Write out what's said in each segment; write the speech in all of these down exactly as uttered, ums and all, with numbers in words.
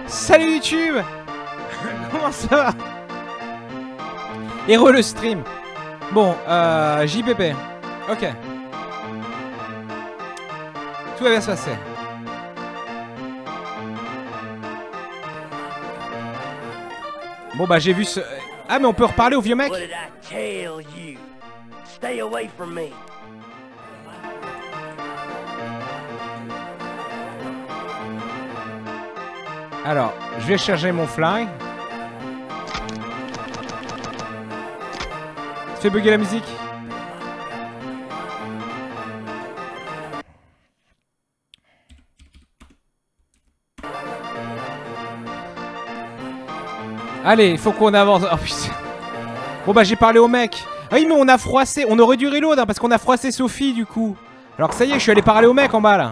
Salut YouTube. Comment ça va? Héros le stream. Bon, euh, J P P. Ok. Tout va bien se passer. Bon bah j'ai vu ce... Ah mais on peut reparler au vieux mec? Alors, je vais charger mon flingue. Ça fait bugger la musique. Allez, il faut qu'on avance. Oh putain. Bon bah j'ai parlé au mec. Ah oui mais on a froissé. On aurait dû reload hein, parce qu'on a froissé Sophie du coup. Alors que ça y est, je suis allé parler au mec en bas là.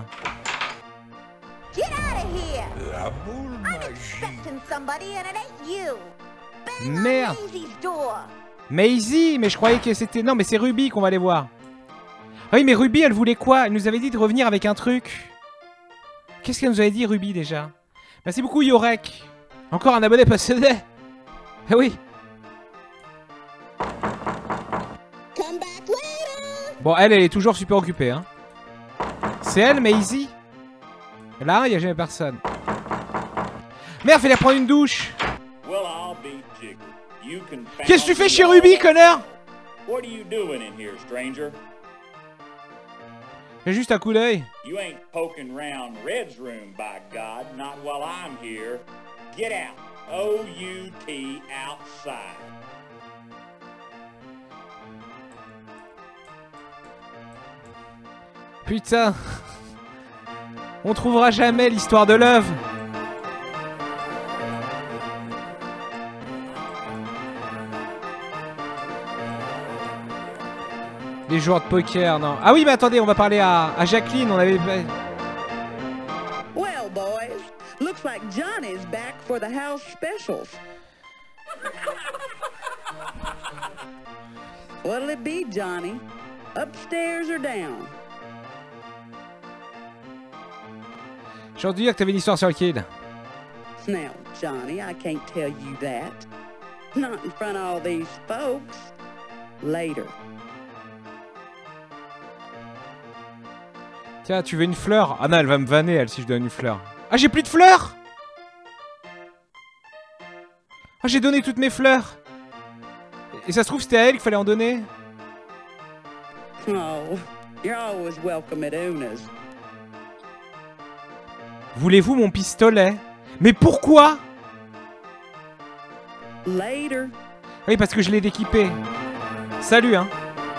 Merde. Maisie, mais je croyais que c'était... Non mais c'est Ruby qu'on va aller voir. Ah oui mais Ruby elle voulait quoi? Elle nous avait dit de revenir avec un truc. Qu'est-ce qu'elle nous avait dit Ruby déjà? Merci beaucoup Yorek. Encore un abonné possédé. Ah oui. Bon elle elle est toujours super occupée hein. C'est elle Maisie? Là il n'y a jamais personne. Merde fallait prendre une douche. Qu'est-ce que tu fais chez Ruby, connard? J'ai juste un coup d'œil. Putain. On trouvera jamais l'histoire de l'œuvre. Les joueurs de poker, non. Ah oui, mais attendez, on va parler à, à Jacqueline. On avait. Well, boys, looks like Johnny's back for the house specials. What'll it be, Johnny? Upstairs or down? J'ai entendu dire que t'avais une histoire sur le kid. Now, Johnny, I can't tell you that. Not in front of all these folks. Later. Tiens, tu veux une fleur? Ah non, elle va me vanner, elle, si je donne une fleur. Ah, j'ai plus de fleurs! Ah, j'ai donné toutes mes fleurs! Et ça se trouve, c'était à elle qu'il fallait en donner? Oh, you're always welcome at Una's. Voulez-vous mon pistolet? Mais pourquoi? Later. Oui, parce que je l'ai déquipé. Salut, hein.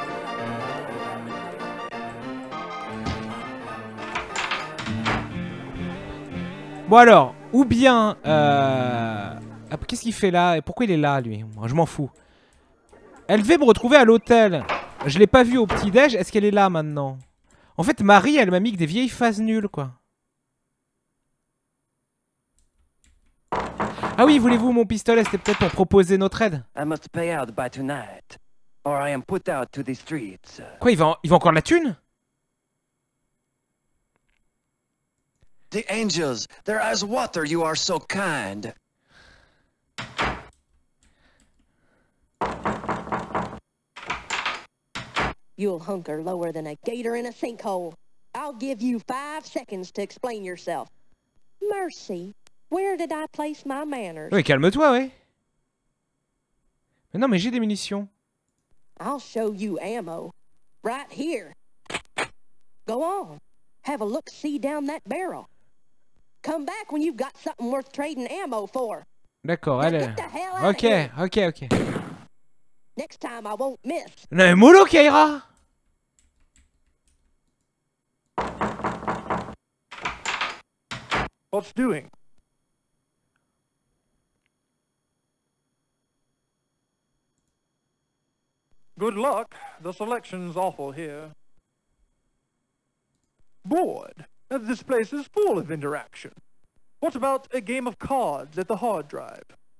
Bon alors, ou bien... Euh... Ah, qu'est-ce qu'il fait là? Et pourquoi il est là, lui? Moi, je m'en fous. Elle devait me retrouver à l'hôtel. Je l'ai pas vue au petit-déj. Est-ce qu'elle est là, maintenant? En fait, Marie, elle m'a mis que des vieilles phases nulles, quoi. Ah oui, voulez-vous mon pistolet? C'était peut-être pour proposer notre aide. Quoi, il va, en... il va encore de la thune? The angels, they're as water, you are so kind. You'll hunker lower than a gator in a sinkhole. I'll give you five seconds to explain yourself. Mercy, where did I place my manners? Oui, calme-toi, ouais. Mais non, mais j'ai des munitions. I'll show you ammo. Right here. Go on. Have a look-see down that barrel. Come back when you've got something worth trading ammo for. D'accord, elle est... Ok, ok, ok. Next time I won't miss. Non mais mollo, Kaira. What's doing? Good luck. The selection's awful here. Bored. This place is full of interaction. What about a game of cards at the hard drive?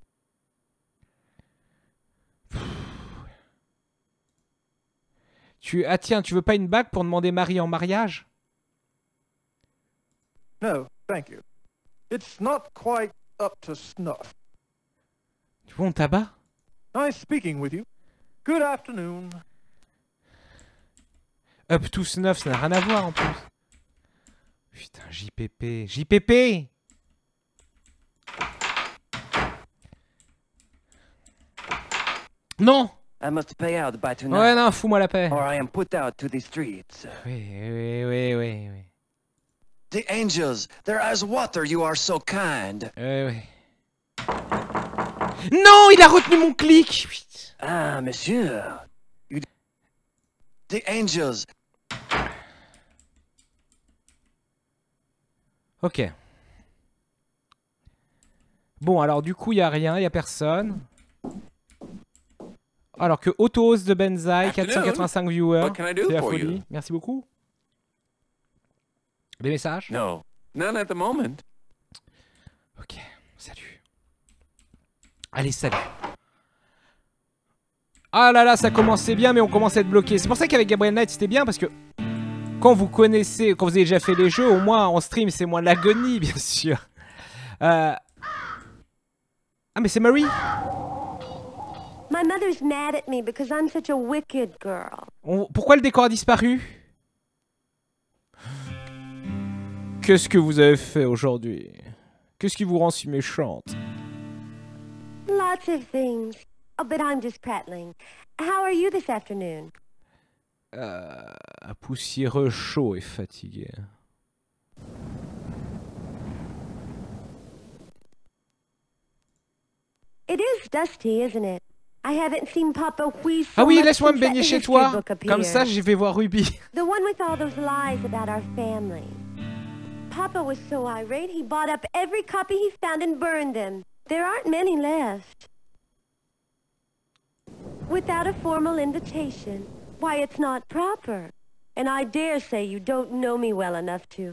Tu... Ah tiens, tu veux pas une bague pour demander Marie en mariage? No, thank you. It's not quite up to snuff. Tu vois, on tabac? Nice speaking with you. Good afternoon. Up to snuff, ça n'a rien à voir en plus. Putain, J P P. J P P! Non! I must pay out by tonight, Ouais, non, fous-moi la paix. or I am put out to the streets. Oui, oui, oui, oui, oui. The angels, they're as water, you are so kind. Oui, oui. Non, il a retenu mon clic! Putain. Ah, monsieur. You... The angels. Ok. Bon, alors du coup, il n'y a rien, il n'y a personne. Alors que Autos de Benzaï, quatre cent quatre-vingt-cinq viewers. C'est la folie. Merci beaucoup. Des messages? No, none at the moment. Ok, salut. Allez, salut. Ah là là, ça commençait bien, mais on commençait à être bloqué. C'est pour ça qu'avec Gabriel Knight, c'était bien, parce que quand vous connaissez, quand vous avez déjà fait les jeux, au moins en stream, c'est moins de l'agonie, bien sûr. Euh... Ah, mais c'est Marie. My mother's mad at me because I'm such a wicked girl. On... Pourquoi le décor a disparu? Qu'est-ce que vous avez fait aujourd'hui? Qu'est-ce qui vous rend si méchante? Lots of things. Oh, but I'm just prattling. How are you this afternoon? Euh, poussiéreux, chaud et fatigué. It is dusty, isn't it? I haven't seen Papa wheeze so Ah oui, much laisse-moi me since that baigner chez history toi. book Comme appeared. ça, je vais voir Ruby. The one with all those lies about our family. Papa was so irate, he bought up every copy he found and burned them. There aren't many left. Without a formal invitation. Why, it's not proper. And I dare say you don't know me well enough to.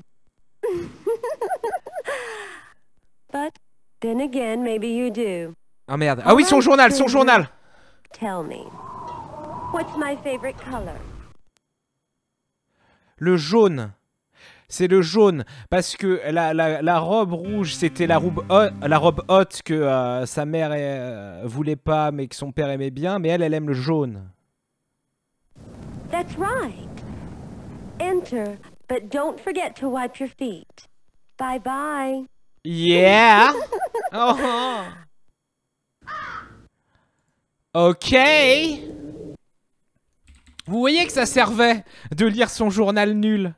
But then again, maybe you do. Ah merde. Ah oui, son journal, son journal. Tell me, what's my favorite color? Le jaune. C'est le jaune. Parce que la, la, la robe rouge, c'était la robe haute, la robe haute que euh, sa mère euh, voulait pas, mais que son père aimait bien. Mais elle, elle aime le jaune. That's right. Enter, but don't forget to wipe your feet. Bye bye. Yeah. Oh. Ok. Vous voyez que ça servait de lire son journal nul.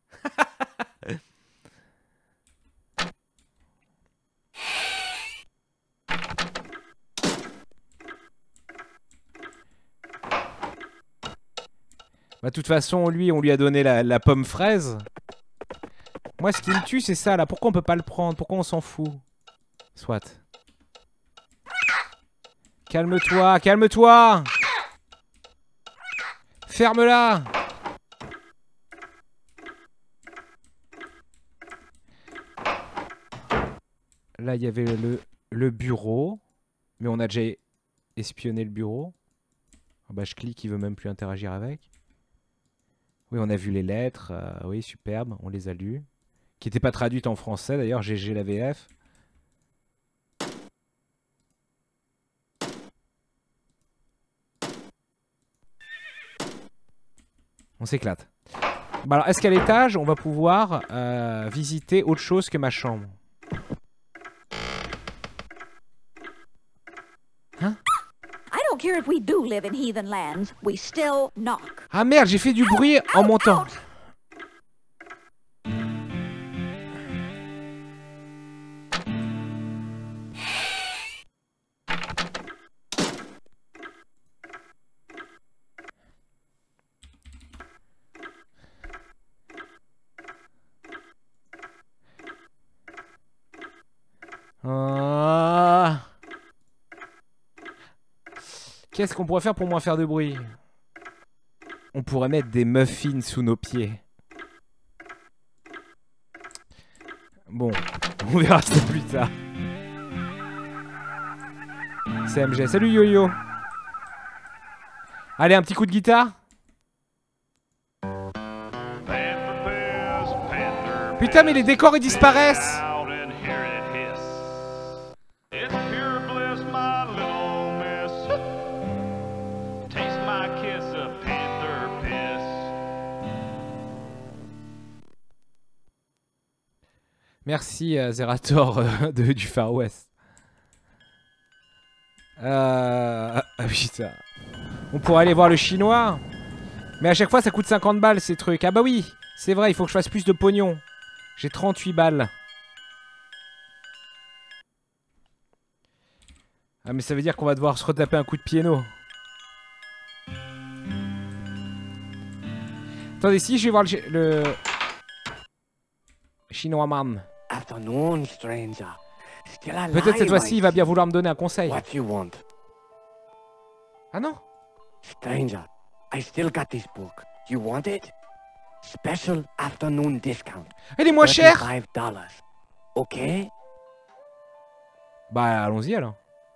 Bah, de toute façon, lui, on lui a donné la, la pomme fraise. Moi, ce qui me tue, c'est ça, là. Pourquoi on peut pas le prendre? Pourquoi on s'en fout? Soit. Calme-toi, calme-toi. Ferme-la. Là, il y avait le, le bureau. Mais on a déjà espionné le bureau. Oh bah, je clique, il veut même plus interagir avec. Oui, on a vu les lettres. Euh, oui, superbe, on les a lues. Qui n'étaient pas traduites en français, d'ailleurs. G G la V F. On s'éclate. Bah alors, est-ce qu'à l'étage, on va pouvoir euh, visiter autre chose que ma chambre? Hein? I don't care if we do live in heathen lands, we still knock. Ah merde, j'ai fait du bruit en montant. Ah. Qu'est-ce qu'on pourrait faire pour moins faire de bruit? On pourrait mettre des muffins sous nos pieds. Bon, on verra ça plus tard. C'est M G. Salut Yo-Yo. Allez, un petit coup de guitare. Putain, mais les décors ils disparaissent. Merci euh, Zerator euh, de, du Far West. Euh... Ah putain. On pourrait aller voir le chinois. Mais à chaque fois ça coûte cinquante balles ces trucs. Ah bah oui, c'est vrai, il faut que je fasse plus de pognon. J'ai trente-huit balles. Ah mais ça veut dire qu'on va devoir se retaper un coup de piano. Attendez, si je vais voir le... le... chinois man. Peut-être cette fois-ci il va bien vouloir me donner un conseil. Ah non? Stranger, I still got this book. You want it? Special afternoon discount. Elle est moins chère. thirty-five dollars. Ok? Bah allons-y alors.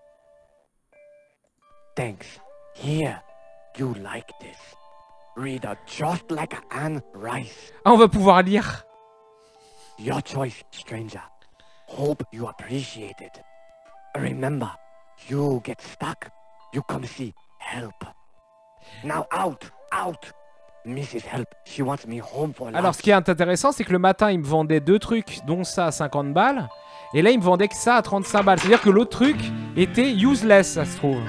Thanks. Here, you like this. Read it just like Anne Rice. Ah, on va pouvoir lire. Your choice, stranger. Hope you appreciate it. Remember, you get stuck, you come see help. Now out, out. Missus Help, she wants me home for lunch. Alors ce qui est intéressant, c'est que le matin, il me vendait deux trucs, dont ça à cinquante balles. Et là, il me vendait que ça à trente-cinq balles. C'est-à-dire que l'autre truc était useless, ça se trouve.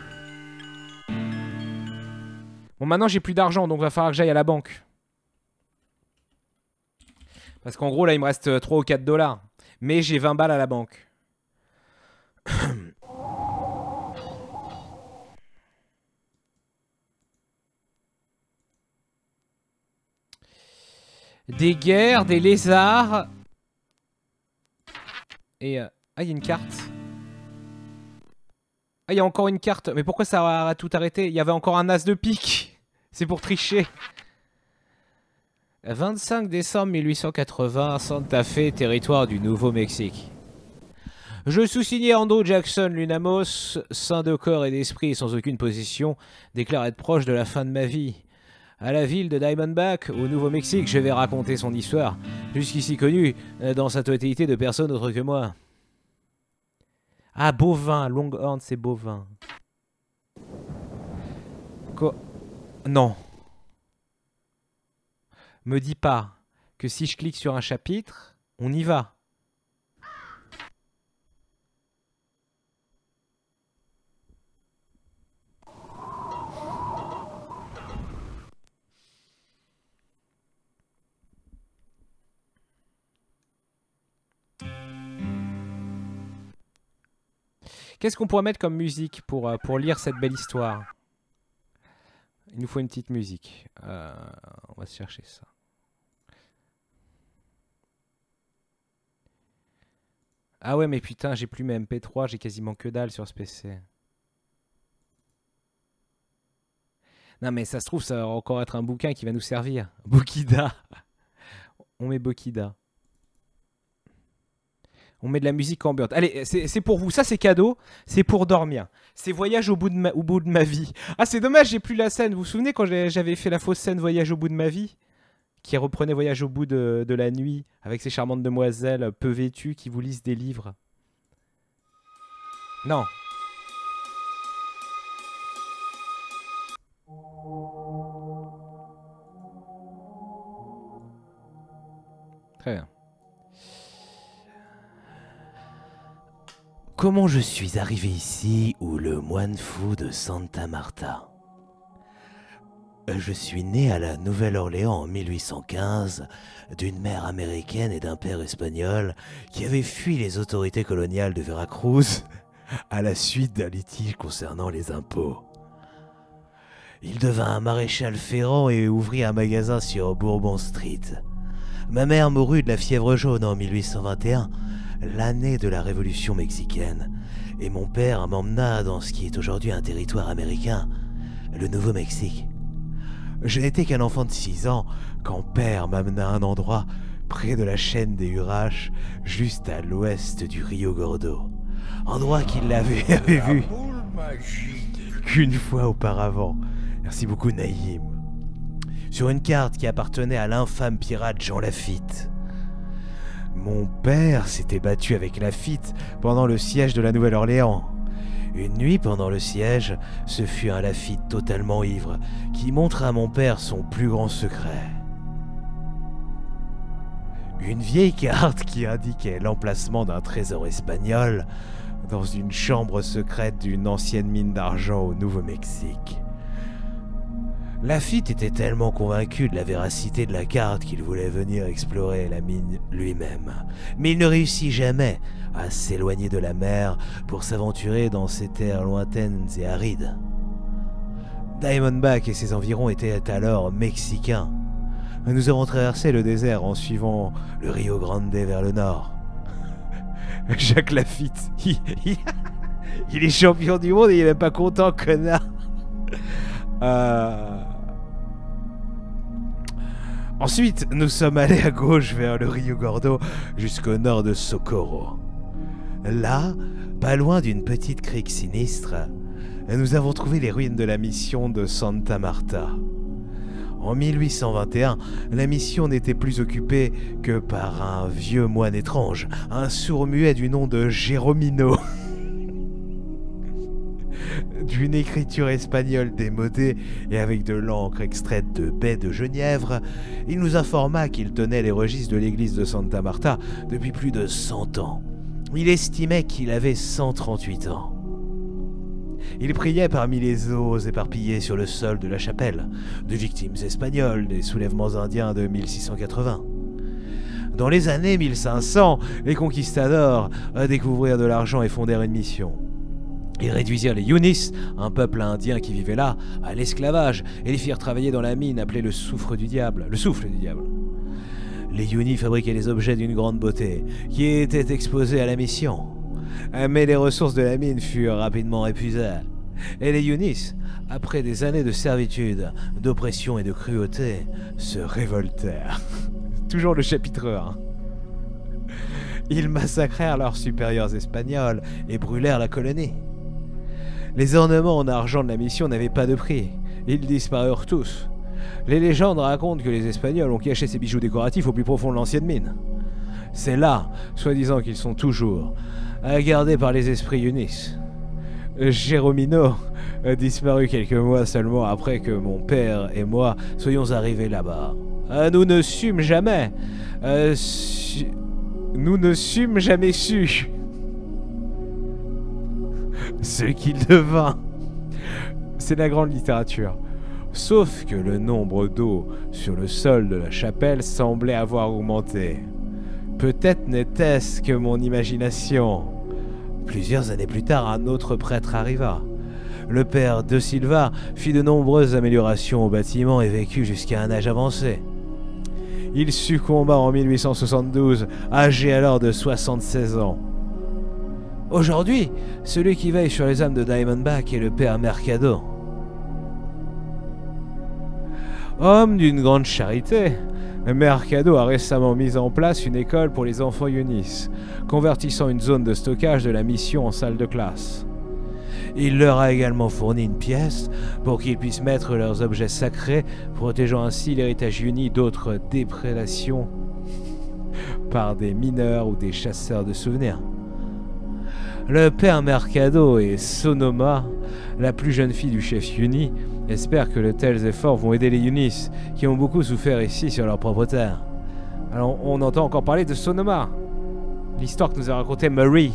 Bon, maintenant, j'ai plus d'argent, donc va falloir que j'aille à la banque. Parce qu'en gros, là, il me reste trois ou quatre dollars. Mais j'ai vingt balles à la banque. Des guerres, des lézards. Et... Euh... Ah, il y a une carte. Ah, il y a encore une carte. Mais pourquoi ça a tout arrêté? Il y avait encore un as de pique. C'est pour tricher. vingt-cinq décembre mille huit cent quatre-vingts, Santa Fe, territoire du Nouveau-Mexique. Je sous-signé Andrew Jackson Lunamos, saint de corps et d'esprit et sans aucune possession, déclare être proche de la fin de ma vie. À la ville de Diamondback, au Nouveau-Mexique, je vais raconter son histoire, jusqu'ici connue dans sa totalité de personne autre que moi. Ah, bovin, Longhorn, c'est bovin. Quoi? Non. Me dis pas que si je clique sur un chapitre, on y va. Qu'est-ce qu'on pourrait mettre comme musique pour, euh, pour lire cette belle histoire? Il nous faut une petite musique. Euh, on va se chercher ça. Ah ouais, mais putain, j'ai plus mes M P trois, j'ai quasiment que dalle sur ce P C. Non mais ça se trouve, ça va encore être un bouquin qui va nous servir. Bokida. On met Bokida. On met de la musique ambiante. Allez, c'est pour vous. Ça, c'est cadeau. C'est pour dormir. C'est Voyage au bout de ma, au bout de ma vie. Ah, c'est dommage, j'ai plus la scène. Vous vous souvenez quand j'avais fait la fausse scène Voyage au bout de ma vie? Qui reprenait Voyage au bout de, de la nuit. Avec ces charmantes demoiselles peu vêtues qui vous lisent des livres. Non. Très bien. Comment je suis arrivé ici, où le moine fou de Santa Marta? Je suis né à la Nouvelle-Orléans en mille huit cent quinze, d'une mère américaine et d'un père espagnol qui avaient fui les autorités coloniales de Veracruz à la suite d'un litige concernant les impôts. Il devint un maréchal ferrant et ouvrit un magasin sur Bourbon Street. Ma mère mourut de la fièvre jaune en mille huit cent vingt et un, l'année de la Révolution mexicaine, et mon père m'emmena dans ce qui est aujourd'hui un territoire américain, le Nouveau-Mexique. Je n'étais qu'un enfant de six ans quand père m'amena à un endroit près de la chaîne des Huraches, juste à l'ouest du Rio Gordo, endroit qu'il avait, avait vu qu'une fois auparavant. Merci beaucoup Naïm. Sur une carte qui appartenait à l'infâme pirate Jean Lafitte. Mon père s'était battu avec Lafitte pendant le siège de la Nouvelle-Orléans. Une nuit pendant le siège, ce fut un Lafitte totalement ivre qui montra à mon père son plus grand secret. Une vieille carte qui indiquait l'emplacement d'un trésor espagnol dans une chambre secrète d'une ancienne mine d'argent au Nouveau-Mexique. Lafitte était tellement convaincu de la véracité de la carte qu'il voulait venir explorer la mine lui-même. Mais il ne réussit jamais à s'éloigner de la mer pour s'aventurer dans ces terres lointaines et arides. Diamondback et ses environs étaient alors mexicains. Nous avons traversé le désert en suivant le Rio Grande vers le nord. Jacques Lafitte, il, il, il est champion du monde et il est même pas content, connard. Euh... Ensuite, nous sommes allés à gauche vers le Rio Gordo jusqu'au nord de Socorro. Là, pas loin d'une petite crique sinistre, nous avons trouvé les ruines de la mission de Santa Marta. En mille huit cent vingt et un, la mission n'était plus occupée que par un vieux moine étrange, un sourd-muet du nom de Jéromino. D'une écriture espagnole démodée et avec de l'encre extraite de baies de genièvre, il nous informa qu'il tenait les registres de l'église de Santa Marta depuis plus de cent ans. Il estimait qu'il avait cent trente-huit ans. Il priait parmi les os éparpillés sur le sol de la chapelle, de victimes espagnoles des soulèvements indiens de mille six cent quatre-vingts. Dans les années mille cinq cents, les conquistadors découvrirent de l'argent et fondèrent une mission. Ils réduisirent les Yunis, un peuple indien qui vivait là, à l'esclavage, et les firent travailler dans la mine appelée le soufre du diable, le souffle du diable. Les Yunis fabriquaient des objets d'une grande beauté, qui étaient exposés à la mission. Mais les ressources de la mine furent rapidement épuisées. Et les Yunis, après des années de servitude, d'oppression et de cruauté, se révoltèrent. Toujours le chapitre un. Ils massacrèrent leurs supérieurs espagnols et brûlèrent la colonie. Les ornements en argent de la mission n'avaient pas de prix. Ils disparurent tous. Les légendes racontent que les Espagnols ont caché ces bijoux décoratifs au plus profond de l'ancienne mine. C'est là, soi-disant qu'ils sont toujours, gardés par les esprits Yunis. Jéromino a disparu quelques mois seulement après que mon père et moi soyons arrivés là-bas. Nous ne sûmes jamais... Euh, su... Nous ne sûmes jamais su ce qu'il devint. C'est la grande littérature. Sauf que le nombre d'eau sur le sol de la chapelle semblait avoir augmenté. Peut-être n'était-ce que mon imagination. Plusieurs années plus tard, un autre prêtre arriva. Le père de Silva fit de nombreuses améliorations au bâtiment et vécut jusqu'à un âge avancé. Il succomba en mille huit cent soixante-douze, âgé alors de soixante-seize ans. Aujourd'hui, celui qui veille sur les âmes de Diamondback est le père Mercado. Homme d'une grande charité, Mercado a récemment mis en place une école pour les enfants Yunis, convertissant une zone de stockage de la mission en salle de classe. Il leur a également fourni une pièce pour qu'ils puissent mettre leurs objets sacrés, protégeant ainsi l'héritage Yuni d'autres déprédations par des mineurs ou des chasseurs de souvenirs. Le père Mercado et Sonoma, la plus jeune fille du chef Yuni, espèrent que de tels efforts vont aider les Yunis, qui ont beaucoup souffert ici sur leur propre terre. Alors on entend encore parler de Sonoma, l'histoire que nous a racontée Marie.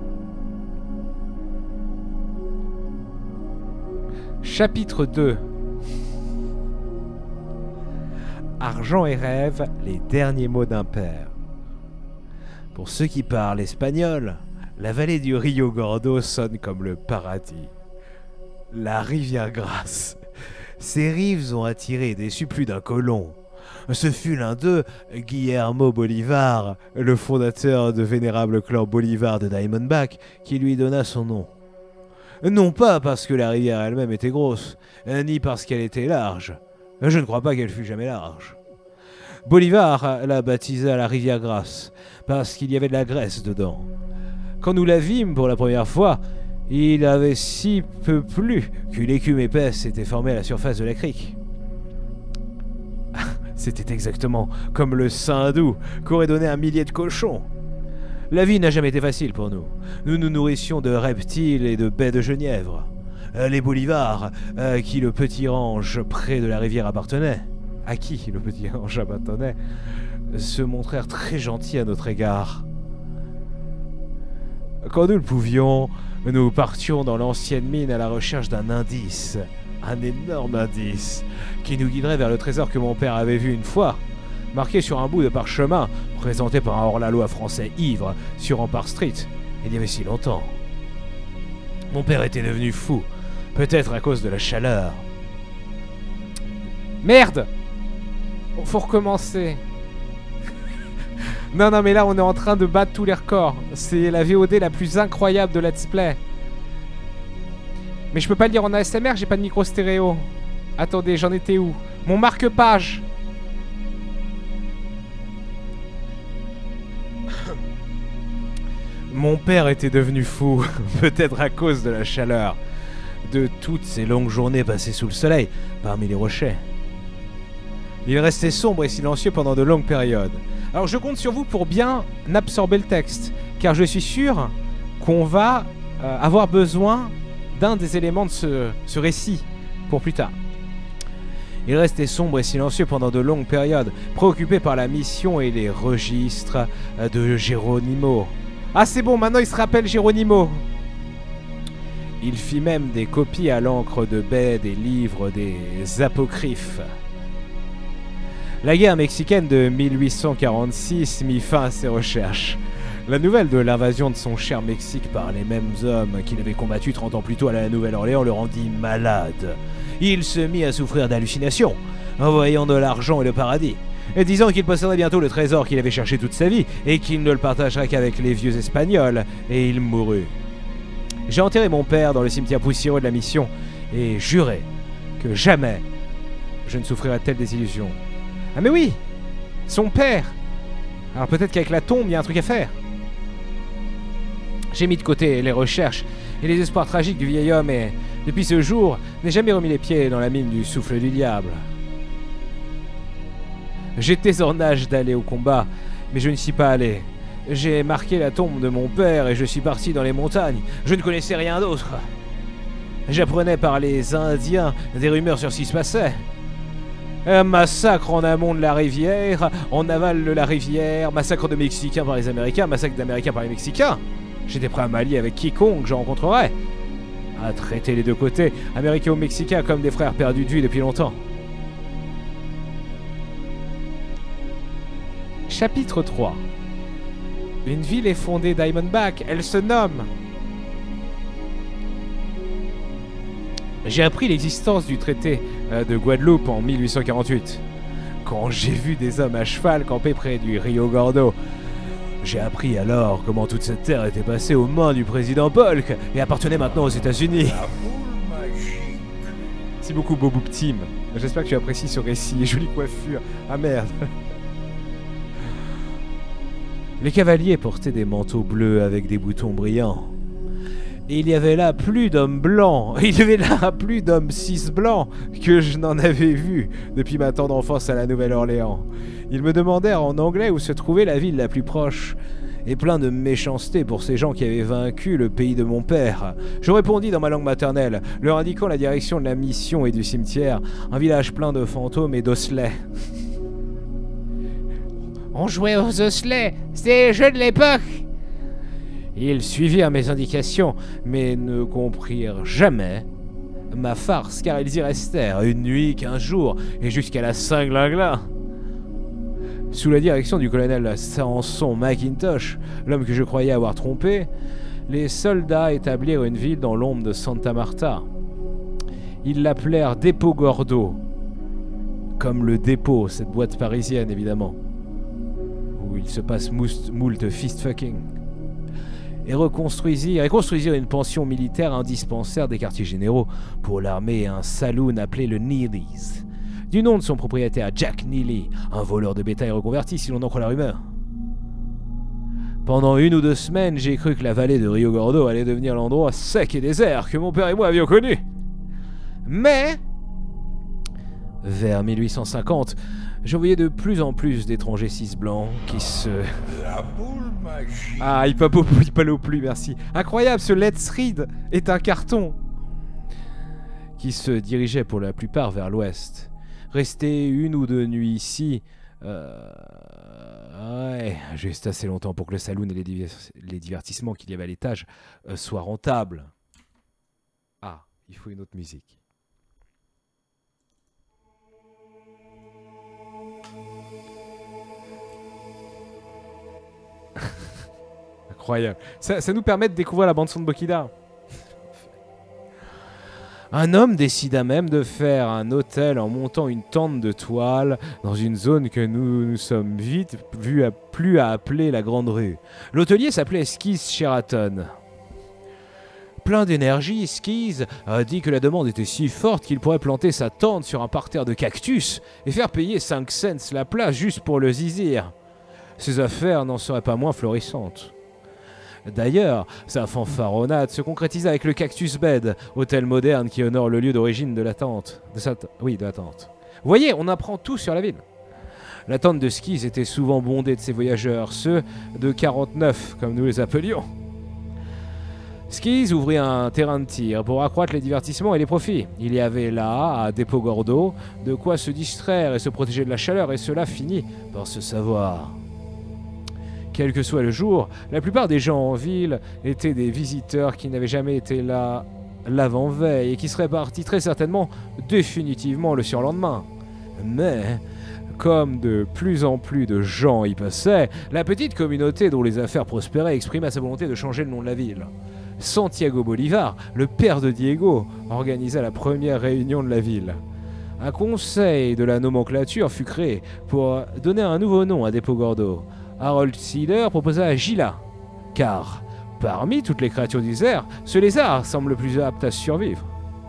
Chapitre deux. Argent et rêve, les derniers mots d'un père. Pour ceux qui parlent espagnol, la vallée du Rio Gordo sonne comme le paradis. La rivière grasse. Ses rives ont attiré des surplus d'un colon. Ce fut l'un d'eux, Guillermo Bolivar, le fondateur de vénérable clan Bolivar de Diamondback, qui lui donna son nom. Non pas parce que la rivière elle-même était grosse, ni parce qu'elle était large. Je ne crois pas qu'elle fût jamais large. Bolivar la baptisa la rivière grasse, parce qu'il y avait de la graisse dedans. Quand nous la vîmes pour la première fois, il avait si peu plu qu'une écume épaisse s'était formée à la surface de la crique. C'était exactement comme le sein doux qu'aurait donné un millier de cochons. La vie n'a jamais été facile pour nous. Nous nous nourrissions de reptiles et de baies de genièvre. Les Bolivars, à qui le petit ranch près de la rivière appartenait, à qui le petit ranch appartenait, se montrèrent très gentils à notre égard. Quand nous le pouvions, nous partions dans l'ancienne mine à la recherche d'un indice, un énorme indice, qui nous guiderait vers le trésor que mon père avait vu une fois, marqué sur un bout de parchemin, présenté par un hors-la-loi français ivre sur Empire Street, il y avait si longtemps. Mon père était devenu fou, peut-être à cause de la chaleur. Merde! Faut recommencer. Non, non, mais là, on est en train de battre tous les records. C'est la V O D la plus incroyable de Let's Play. Mais je peux pas le lire en A S M R, j'ai pas de micro stéréo. Attendez, j'en étais où? Mon marque-page. Mon père était devenu fou, peut-être à cause de la chaleur, de toutes ces longues journées passées sous le soleil, parmi les rochers. Il restait sombre et silencieux pendant de longues périodes. Alors je compte sur vous pour bien absorber le texte, car je suis sûr qu'on va euh, avoir besoin d'un des éléments de ce, ce récit pour plus tard. Il restait sombre et silencieux pendant de longues périodes, préoccupé par la mission et les registres de Geronimo. Ah c'est bon, maintenant il se rappelle Geronimo. Il fit même des copies à l'encre de baie des livres des apocryphes. La guerre mexicaine de mille huit cent quarante-six mit fin à ses recherches. La nouvelle de l'invasion de son cher Mexique par les mêmes hommes qu'il avait combattus trente ans plus tôt à la Nouvelle-Orléans le rendit malade. Il se mit à souffrir d'hallucinations, en voyant de l'argent et le paradis, et disant qu'il posséderait bientôt le trésor qu'il avait cherché toute sa vie, et qu'il ne le partagerait qu'avec les vieux Espagnols, et il mourut. J'ai enterré mon père dans le cimetière poussiéreux de la mission, et juré que jamais je ne souffrirais de telle désillusion. Ah mais oui, son père. Alors peut-être qu'avec la tombe, il y a un truc à faire. J'ai mis de côté les recherches et les espoirs tragiques du vieil homme et, depuis ce jour, n'ai jamais remis les pieds dans la mine du souffle du diable. J'étais en âge d'aller au combat, mais je ne suis pas allé. J'ai marqué la tombe de mon père et je suis parti dans les montagnes. Je ne connaissais rien d'autre. J'apprenais par les Indiens des rumeurs sur ce qui se passait. Un massacre en amont de la rivière, en aval de la rivière, massacre de Mexicains par les Américains, massacre d'Américains par les Mexicains. J'étais prêt à m'allier avec quiconque je rencontrerais, à traiter les deux côtés, Américains ou Mexicains, comme des frères perdus de vue depuis longtemps. Chapitre trois. Une ville est fondée Diamondback, elle se nomme... J'ai appris l'existence du traité de Guadeloupe en mille huit cent quarante-huit. Quand j'ai vu des hommes à cheval camper près du Rio Gordo, j'ai appris alors comment toute cette terre était passée aux mains du président Polk et appartenait maintenant aux États-Unis. Merci beaucoup Bobo Team. J'espère que tu apprécies ce récit. Jolie coiffure. Ah merde. Les cavaliers portaient des manteaux bleus avec des boutons brillants. Et il y avait là plus d'hommes blancs, il y avait là plus d'hommes cis blancs que je n'en avais vu depuis ma tendre enfance à la Nouvelle-Orléans. Ils me demandèrent en anglais où se trouvait la ville la plus proche, et plein de méchanceté pour ces gens qui avaient vaincu le pays de mon père. Je répondis dans ma langue maternelle, leur indiquant la direction de la mission et du cimetière, un village plein de fantômes et d'osselets. On jouait aux osselets, c'était les jeux de l'époque. Ils suivirent mes indications, mais ne comprirent jamais ma farce, car ils y restèrent une nuit, quinze jours, et jusqu'à la Saint-Glinglin. Sous la direction du colonel Samson McIntosh, l'homme que je croyais avoir trompé, les soldats établirent une ville dans l'ombre de Santa Marta. Ils l'appelèrent Dépôt Gordo, comme le dépôt, cette boîte parisienne évidemment, où il se passe moult fist-fucking. Et reconstruisirent, et construisirent une pension militaire indispensaire des quartiers généraux pour l'armée et un saloon appelé le Neely's, du nom de son propriétaire Jack Neely, un voleur de bétail reconverti si l'on en croit la rumeur. Pendant une ou deux semaines, j'ai cru que la vallée de Rio Gordo allait devenir l'endroit sec et désert que mon père et moi avions connu. Mais, vers mille huit cent cinquante, je voyais de plus en plus d'étrangers cis blancs qui se... La boule magique. Ah, il peut pas l'eau plus, merci. Incroyable, ce Let's Read est un carton. Qui se dirigeait pour la plupart vers l'ouest. Rester une ou deux nuits ici Euh... Ouais, juste assez longtemps pour que le saloon et les, divers... les divertissements qu'il y avait à l'étage euh, soient rentables. Ah, il faut une autre musique. Incroyable. Ça, ça nous permet de découvrir la bande-son de Bokida. Un homme décida même de faire un hôtel en montant une tente de toile dans une zone que nous nous sommes vite vus à plus à appeler la Grande Rue. L'hôtelier s'appelait Skis Sheraton. Plein d'énergie, Skis a dit que la demande était si forte qu'il pourrait planter sa tente sur un parterre de cactus et faire payer cinq cents la place juste pour le zizir. Ses affaires n'en seraient pas moins florissantes. D'ailleurs, sa fanfaronnade se concrétisa avec le Cactus Bed, hôtel moderne qui honore le lieu d'origine de la tente. De sa t- oui, de la tente. Vous voyez, on apprend tout sur la ville. La tente de Skis était souvent bondée de ses voyageurs, ceux de quarante-neuf, comme nous les appelions. Skis ouvrit un terrain de tir pour accroître les divertissements et les profits. Il y avait là, à Dépôt Gordo, de quoi se distraire et se protéger de la chaleur, et cela finit par se savoir. Quel que soit le jour, la plupart des gens en ville étaient des visiteurs qui n'avaient jamais été là l'avant-veille et qui seraient partis très certainement définitivement le surlendemain. Mais, comme de plus en plus de gens y passaient, la petite communauté dont les affaires prospéraient exprima sa volonté de changer le nom de la ville. Santiago Bolivar, le père de Diego, organisa la première réunion de la ville. Un conseil de la nomenclature fut créé pour donner un nouveau nom à Dépôt Gordo. Harold Cedar proposa Gila, car parmi toutes les créatures du désert, ce lézard semble le plus apte à survivre.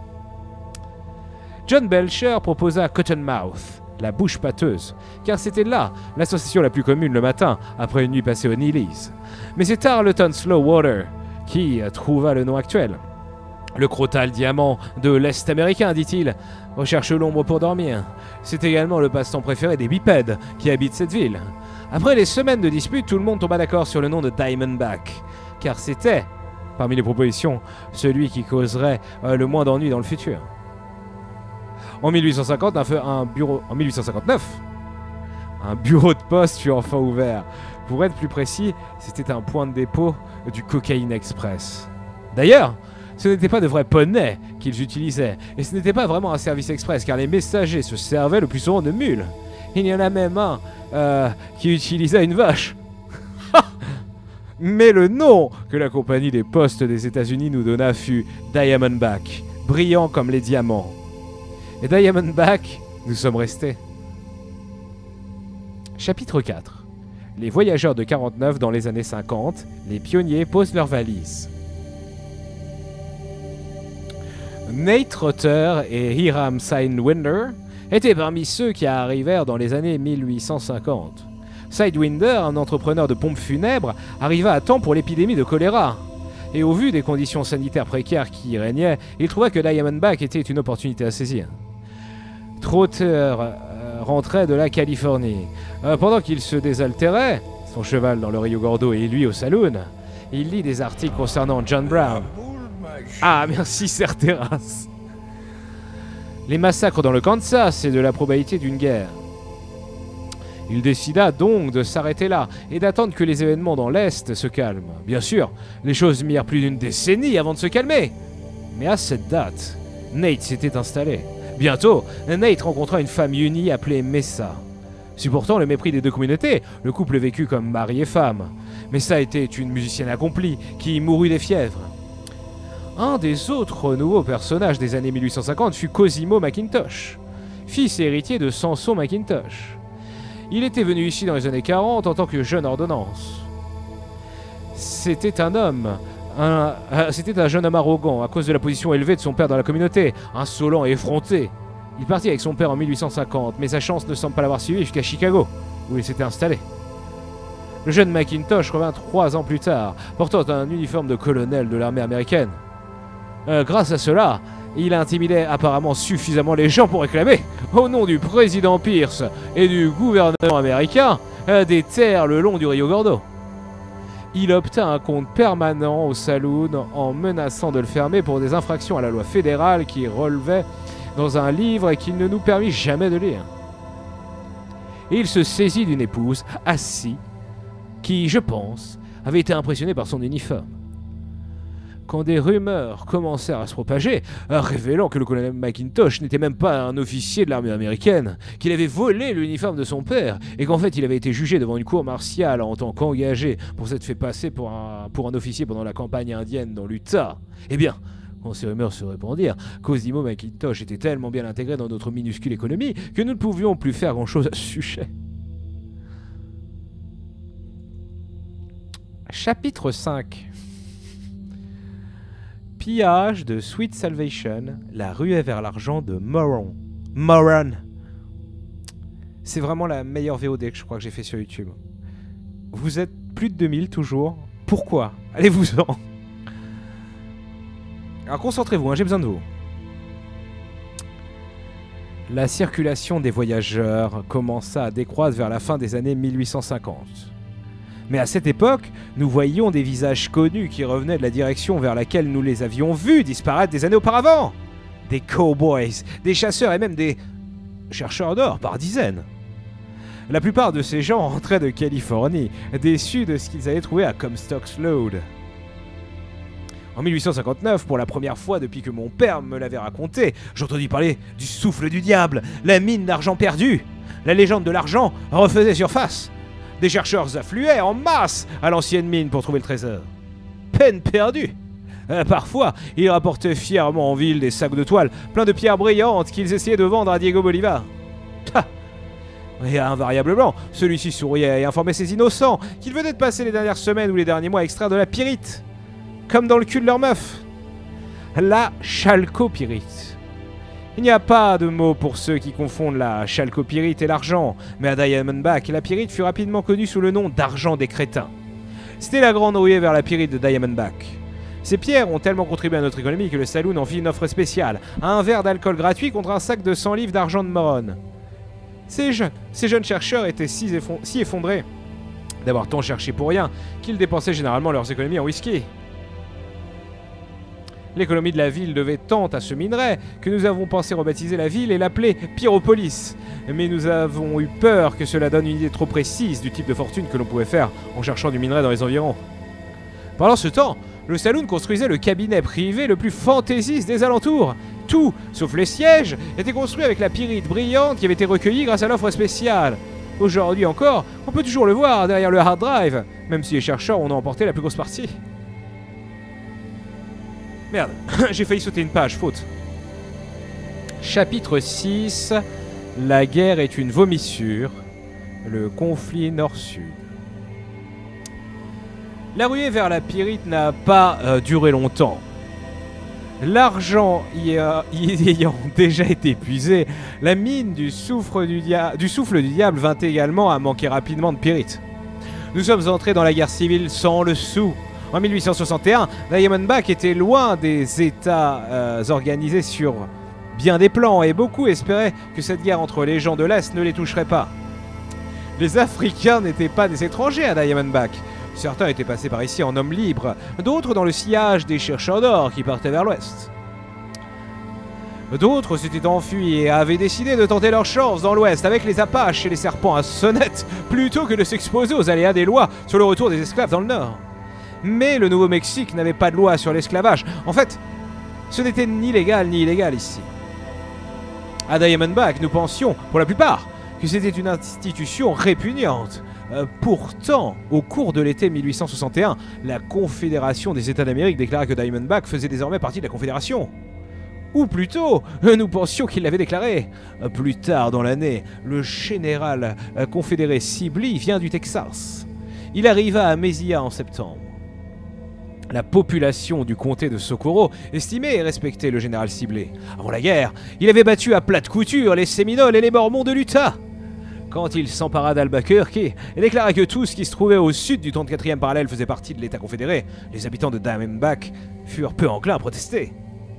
John Belcher proposa Cottonmouth, la bouche pâteuse, car c'était là l'association la plus commune le matin après une nuit passée au Neely's. Mais c'est Tarleton Slowwater qui trouva le nom actuel. Le crotal diamant de l'Est américain, dit-il, recherche l'ombre pour dormir. C'est également le passe-temps préféré des bipèdes qui habitent cette ville. Après les semaines de disputes, tout le monde tomba d'accord sur le nom de Diamondback, car c'était, parmi les propositions, celui qui causerait euh, le moins d'ennuis dans le futur. En mille huit cent cinquante, un, un bureau, en mille huit cent cinquante-neuf, un bureau de poste fut enfin ouvert. Pour être plus précis, c'était un point de dépôt du Cocaine Express. D'ailleurs, ce n'était pas de vrais poneys qu'ils utilisaient, et ce n'était pas vraiment un service express, car les messagers se servaient le plus souvent de mules. Il y en a même un euh, qui utilisait une vache. Mais le nom que la compagnie des postes des États-Unis nous donna fut Diamondback, brillant comme les diamants. Et Diamondback, nous sommes restés. Chapitre quatre. Les voyageurs de quarante-neuf dans les années cinquante, les pionniers posent leurs valises. Nate Trotter et Hiram Sidewinder étaient parmi ceux qui arrivèrent dans les années mille huit cent cinquante. Sidewinder, un entrepreneur de pompes funèbres, arriva à temps pour l'épidémie de choléra. Et au vu des conditions sanitaires précaires qui y régnaient, il trouva que Diamondback était une opportunité à saisir. Trotter euh, rentrait de la Californie. Euh, pendant qu'il se désaltérait, son cheval dans le Rio Gordo et lui au saloon, il lit des articles concernant John Brown. Ah, merci, Certeras. Les massacres dans le Kansas et de la probabilité d'une guerre. Il décida donc de s'arrêter là et d'attendre que les événements dans l'Est se calment. Bien sûr, les choses mirent plus d'une décennie avant de se calmer. Mais à cette date, Nate s'était installé. Bientôt, Nate rencontra une femme unie appelée Mesa. Supportant le mépris des deux communautés, le couple vécut comme mari et femme. Mesa était une musicienne accomplie qui mourut des fièvres. Un des autres nouveaux personnages des années mille huit cent cinquante fut Cosimo McIntosh, fils et héritier de Samson McIntosh. Il était venu ici dans les années quarante en tant que jeune ordonnance. C'était un homme, un, euh, c'était un jeune homme arrogant à cause de la position élevée de son père dans la communauté, insolent et effronté. Il partit avec son père en mille huit cent cinquante, mais sa chance ne semble pas l'avoir suivi jusqu'à Chicago, où il s'était installé. Le jeune McIntosh revint trois ans plus tard, portant un uniforme de colonel de l'armée américaine. Euh, grâce à cela, il intimidait apparemment suffisamment les gens pour réclamer, au nom du président Pierce et du gouvernement américain, euh, des terres le long du Rio Gordo. Il obtint un compte permanent au saloon en menaçant de le fermer pour des infractions à la loi fédérale qui relevaient dans un livre et qu'il ne nous permit jamais de lire. et il se saisit d'une épouse, assise, qui, je pense, avait été impressionnée par son uniforme. Quand des rumeurs commencèrent à se propager, révélant que le colonel McIntosh n'était même pas un officier de l'armée américaine, qu'il avait volé l'uniforme de son père, et qu'en fait il avait été jugé devant une cour martiale en tant qu'engagé pour s'être fait passer pour un, pour un officier pendant la campagne indienne dans l'Utah, eh bien, quand ces rumeurs se répandirent, Cosimo McIntosh était tellement bien intégré dans notre minuscule économie que nous ne pouvions plus faire grand-chose à ce sujet. Chapitre cinq. Pillage de Sweet Salvation, la ruée vers l'argent de Moron. Moron. C'est vraiment la meilleure V O D que je crois que j'ai fait sur YouTube. Vous êtes plus de deux mille toujours. Pourquoi? Allez-vous-en. Alors concentrez-vous, hein, j'ai besoin de vous. La circulation des voyageurs commença à décroître vers la fin des années mille huit cent cinquante. Mais à cette époque, nous voyions des visages connus qui revenaient de la direction vers laquelle nous les avions vus disparaître des années auparavant. Des cowboys, des chasseurs et même des chercheurs d'or par dizaines. La plupart de ces gens rentraient de Californie, déçus de ce qu'ils avaient trouvé à Comstock's Lode. En mille huit cent cinquante-neuf, pour la première fois depuis que mon père me l'avait raconté, j'entendis parler du souffle du diable, la mine d'argent perdu. La légende de l'argent refaisait surface. Des chercheurs affluaient en masse à l'ancienne mine pour trouver le trésor. Peine perdue. Euh, parfois, ils rapportaient fièrement en ville des sacs de toile pleins de pierres brillantes qu'ils essayaient de vendre à Diego Bolivar. Ha! Et invariablement, celui-ci souriait et informait ses innocents qu'ils venaient de passer les dernières semaines ou les derniers mois à extraire de la pyrite. Comme dans le cul de leur meuf. La chalcopyrite. Il n'y a pas de mot pour ceux qui confondent la chalcopyrite et l'argent, mais à Diamondback, la pyrite fut rapidement connue sous le nom d'argent des crétins. C'était la grande ruée vers la pyrite de Diamondback. Ces pierres ont tellement contribué à notre économie que le saloon en fit une offre spéciale, un verre d'alcool gratuit contre un sac de cent livres d'argent de Moron. Ces jeunes, ces jeunes chercheurs étaient si, effond- si effondrés d'avoir tant cherché pour rien qu'ils dépensaient généralement leurs économies en whisky. L'économie de la ville devait tant à ce minerai que nous avons pensé rebaptiser la ville et l'appeler Pyropolis. Mais nous avons eu peur que cela donne une idée trop précise du type de fortune que l'on pouvait faire en cherchant du minerai dans les environs. Pendant ce temps, le saloon construisait le cabinet privé le plus fantaisiste des alentours. Tout, sauf les sièges, était construit avec la pyrite brillante qui avait été recueillie grâce à l'offre spéciale. Aujourd'hui encore, on peut toujours le voir derrière le hard drive, même si les chercheurs en ont emporté la plus grosse partie. Merde, j'ai failli sauter une page, faute. Chapitre six. La guerre est une vomissure. Le conflit nord-sud. La ruée vers la pyrite n'a pas euh, duré longtemps. L'argent y, a, y ayant déjà été épuisé, la mine du, soufre du, dia du souffle du diable vint également à manquer rapidement de pyrite. Nous sommes entrés dans la guerre civile sans le sou. En mille huit cent soixante et un, Diamondback était loin des États euh, organisés sur bien des plans et beaucoup espéraient que cette guerre entre les gens de l'Est ne les toucherait pas. Les Africains n'étaient pas des étrangers à Diamondback. Certains étaient passés par ici en hommes libres, d'autres dans le sillage des chercheurs d'or qui partaient vers l'Ouest. D'autres s'étaient enfuis et avaient décidé de tenter leur chance dans l'Ouest avec les Apaches et les serpents à sonnette plutôt que de s'exposer aux aléas des lois sur le retour des esclaves dans le Nord. Mais le Nouveau-Mexique n'avait pas de loi sur l'esclavage. En fait, ce n'était ni légal ni illégal ici. À Diamondback, nous pensions, pour la plupart, que c'était une institution répugnante. Euh, pourtant, au cours de l'été mille huit cent soixante et un, la Confédération des États d'Amérique déclara que Diamondback faisait désormais partie de la Confédération. Ou plutôt, nous pensions qu'il l'avait déclaré. Plus tard dans l'année, le général confédéré Sibley vient du Texas. Il arriva à Mesilla en septembre. La population du comté de Socorro estimait et respectait le général Sibley. Avant la guerre, il avait battu à plate couture les Séminoles et les Mormons de l'Utah. Quand il s'empara d'Albuquerque et déclara que tout ce qui se trouvait au sud du trente-quatrième parallèle faisait partie de l'État confédéré, les habitants de Diamondback furent peu enclins à protester.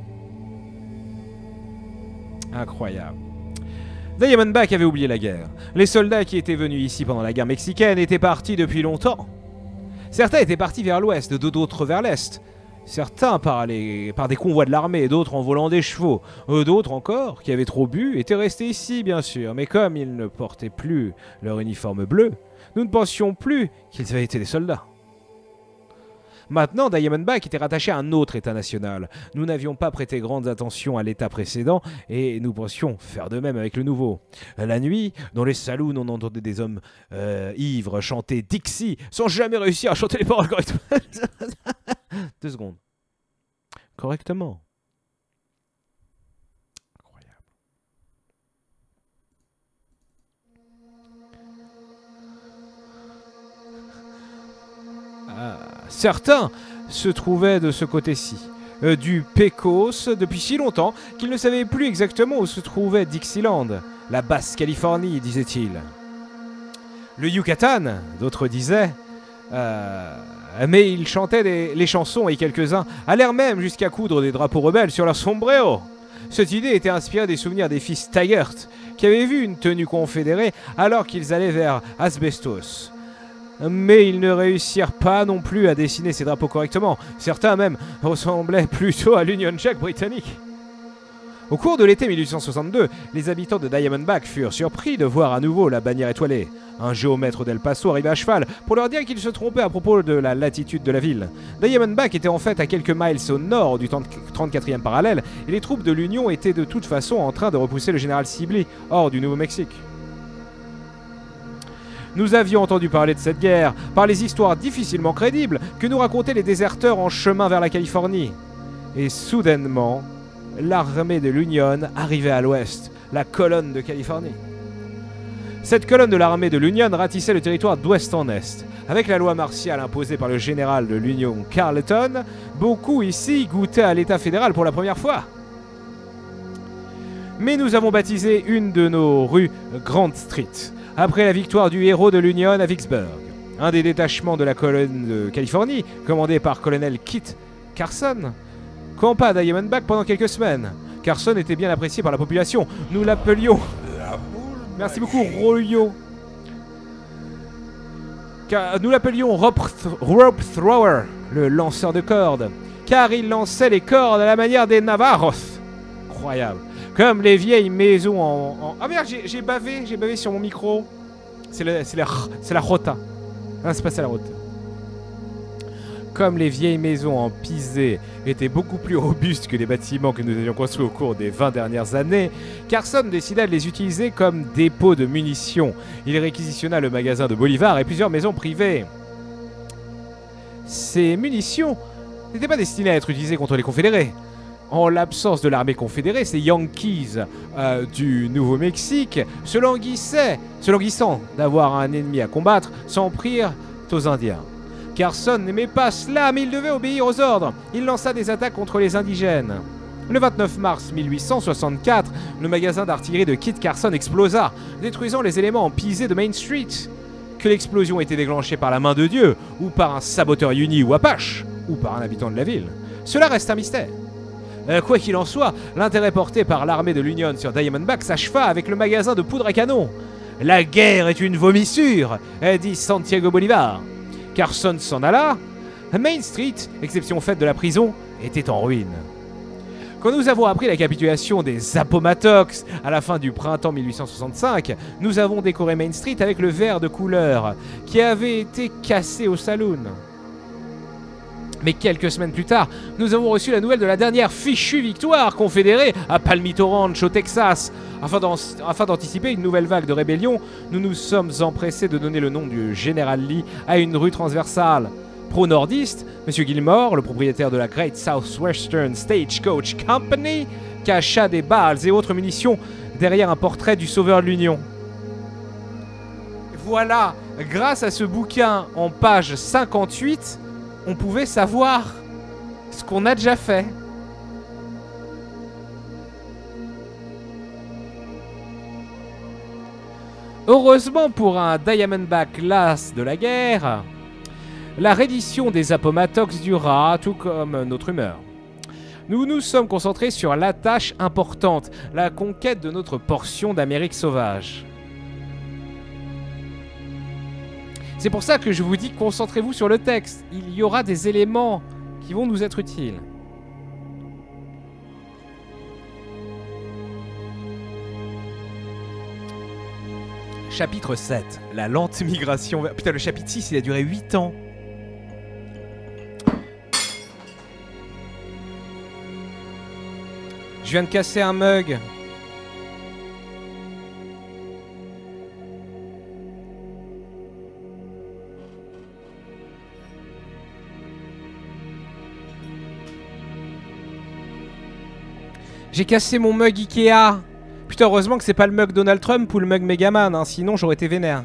Incroyable. Diamondback avait oublié la guerre. Les soldats qui étaient venus ici pendant la guerre mexicaine étaient partis depuis longtemps. Certains étaient partis vers l'ouest, d'autres vers l'est. Certains par, les, par des convois de l'armée, d'autres en volant des chevaux. Euh, d'autres encore, qui avaient trop bu, étaient restés ici, bien sûr. Mais comme ils ne portaient plus leur uniforme bleu, nous ne pensions plus qu'ils avaient été des soldats. Maintenant, Diamondback était rattaché à un autre État national. Nous n'avions pas prêté grande attention à l'État précédent et nous pensions faire de même avec le nouveau. La nuit, dans les saloons, on entendait des hommes euh, ivres chanter Dixie sans jamais réussir à chanter les paroles correctement. Deux secondes. Correctement. Incroyable. Ah, certains se trouvaient de ce côté-ci, euh, du Pecos, depuis si longtemps qu'ils ne savaient plus exactement où se trouvait Dixieland, la basse Californie, disait-il. Le Yucatan, d'autres disaient, euh, mais ils chantaient des, les chansons et quelques-uns allèrent même jusqu'à coudre des drapeaux rebelles sur leur sombrero. Cette idée était inspirée des souvenirs des fils Taggart, qui avaient vu une tenue confédérée alors qu'ils allaient vers Asbestos. Mais ils ne réussirent pas non plus à dessiner ces drapeaux correctement. Certains même ressemblaient plutôt à l'Union Jack britannique. Au cours de l'été mille huit cent soixante-deux, les habitants de Diamondback furent surpris de voir à nouveau la bannière étoilée. Un géomètre d'El Paso arriva à cheval pour leur dire qu'il se trompait à propos de la latitude de la ville. Diamondback était en fait à quelques miles au nord du trente-quatrième parallèle et les troupes de l'Union étaient de toute façon en train de repousser le général Sibley hors du Nouveau-Mexique. Nous avions entendu parler de cette guerre, par les histoires difficilement crédibles que nous racontaient les déserteurs en chemin vers la Californie. Et soudainement, l'armée de l'Union arrivait à l'ouest, la colonne de Californie. Cette colonne de l'armée de l'Union ratissait le territoire d'ouest en est. Avec la loi martiale imposée par le général de l'Union Carleton, beaucoup ici goûtaient à l'État fédéral pour la première fois. Mais nous avons baptisé une de nos rues Grant Street, après la victoire du héros de l'Union à Vicksburg. Un des détachements de la colonne de Californie, commandé par colonel Kit Carson, campa à Diamondback pendant quelques semaines. Carson était bien apprécié par la population. Nous l'appelions... Merci beaucoup, Rolio. Nous l'appelions Rope, Rope Thrower, le lanceur de cordes, car il lançait les cordes à la manière des Navarros. Incroyable. Comme les vieilles maisons en... en... Ah merde, j'ai bavé, j'ai bavé sur mon micro. C'est la, la rota. Non, c'est pas ça la rota. Comme les vieilles maisons en pisé étaient beaucoup plus robustes que les bâtiments que nous avions construits au cours des vingt dernières années, Carson décida de les utiliser comme dépôt de munitions. Il réquisitionna le magasin de Bolivar et plusieurs maisons privées. Ces munitions n'étaient pas destinées à être utilisées contre les Confédérés. En l'absence de l'armée confédérée, ces Yankees euh, du Nouveau-Mexique se languissaient, se languissant d'avoir un ennemi à combattre, s'en prirent aux Indiens. Carson n'aimait pas cela, mais il devait obéir aux ordres. Il lança des attaques contre les indigènes. Le vingt-neuf mars mille huit cent soixante-quatre, le magasin d'artillerie de Kit Carson explosa, détruisant les éléments en pisé de Main Street. Que l'explosion était déclenchée par la main de Dieu, ou par un saboteur Uni ou Apache, ou par un habitant de la ville, cela reste un mystère. Euh, quoi qu'il en soit, l'intérêt porté par l'armée de l'Union sur Diamondback s'acheva avec le magasin de poudre à canon. « La guerre est une vomissure !» dit Santiago Bolivar. Carson s'en alla. Main Street, exception faite de la prison, était en ruine. Quand nous avons appris la capitulation des Appomattox à la fin du printemps mille huit cent soixante-cinq, nous avons décoré Main Street avec le verre de couleur qui avait été cassé au saloon. Mais quelques semaines plus tard, nous avons reçu la nouvelle de la dernière fichue victoire confédérée à Palmito Ranch, au Texas. Afin d'anticiper une nouvelle vague de rébellion, nous nous sommes empressés de donner le nom du général Lee à une rue transversale. Pro-nordiste, M. Gilmore, le propriétaire de la Great Southwestern Stagecoach Company, cacha des balles et autres munitions derrière un portrait du sauveur de l'Union. Voilà, grâce à ce bouquin en page cinquante-huit, on pouvait savoir ce qu'on a déjà fait. Heureusement pour un Diamondback las de la guerre, la reddition des Appomattox dura, tout comme notre humeur. Nous nous sommes concentrés sur la tâche importante, la conquête de notre portion d'Amérique sauvage. C'est pour ça que je vous dis, concentrez-vous sur le texte. Il y aura des éléments qui vont nous être utiles. Chapitre sept, la lente migration vers... Putain, le chapitre six, il a duré huit ans. Je viens de casser un mug. J'ai cassé mon mug Ikea. Putain, heureusement que c'est pas le mug Donald Trump ou le mug Megaman, hein, sinon j'aurais été vénère.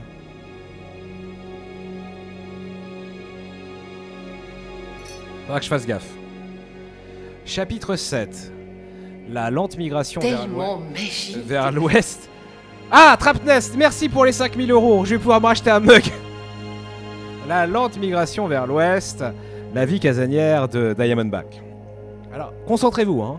Faudra que je fasse gaffe. Chapitre sept. La lente migration vers l'ouest. Ah, Trapnest, merci pour les cinq mille euros. Je vais pouvoir me racheter un mug. La lente migration vers l'ouest. La vie casanière de Diamondback. Alors, concentrez-vous, hein.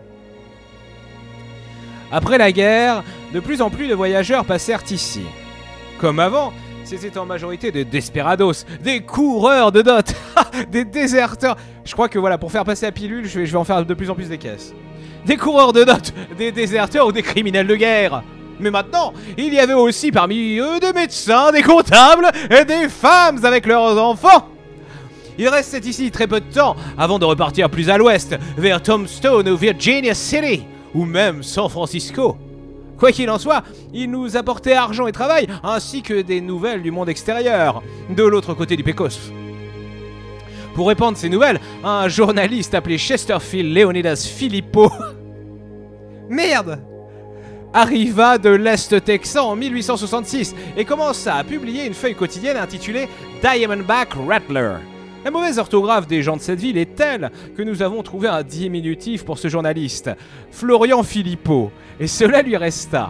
Après la guerre, de plus en plus de voyageurs passèrent ici. Comme avant, c'était en majorité des desperados, des coureurs de dot, des déserteurs. Je crois que voilà, pour faire passer la pilule, je vais, je vais en faire de plus en plus des caisses. Des coureurs de dot, des déserteurs ou des criminels de guerre. Mais maintenant, il y avait aussi parmi eux des médecins, des comptables et des femmes avec leurs enfants. Il restait ici très peu de temps avant de repartir plus à l'ouest, vers Tombstone ou Virginia City, ou même San Francisco. Quoi qu'il en soit, il nous apportait argent et travail, ainsi que des nouvelles du monde extérieur, de l'autre côté du Pecos. Pour répandre ces nouvelles, un journaliste appelé Chesterfield Leonidas Filippo Merde arriva de l'Est texan en mille huit cent soixante-six et commença à publier une feuille quotidienne intitulée Diamondback Rattler. La mauvaise orthographe des gens de cette ville est telle que nous avons trouvé un diminutif pour ce journaliste, Florian Filippo, et cela lui resta.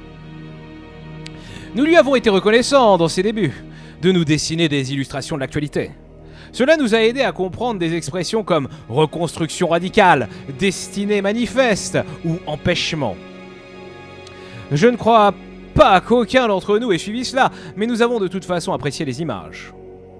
Nous lui avons été reconnaissants dans ses débuts de nous dessiner des illustrations de l'actualité. Cela nous a aidé à comprendre des expressions comme reconstruction radicale, destinée manifeste ou empêchement. Je ne crois pas qu'aucun d'entre nous ait suivi cela, mais nous avons de toute façon apprécié les images.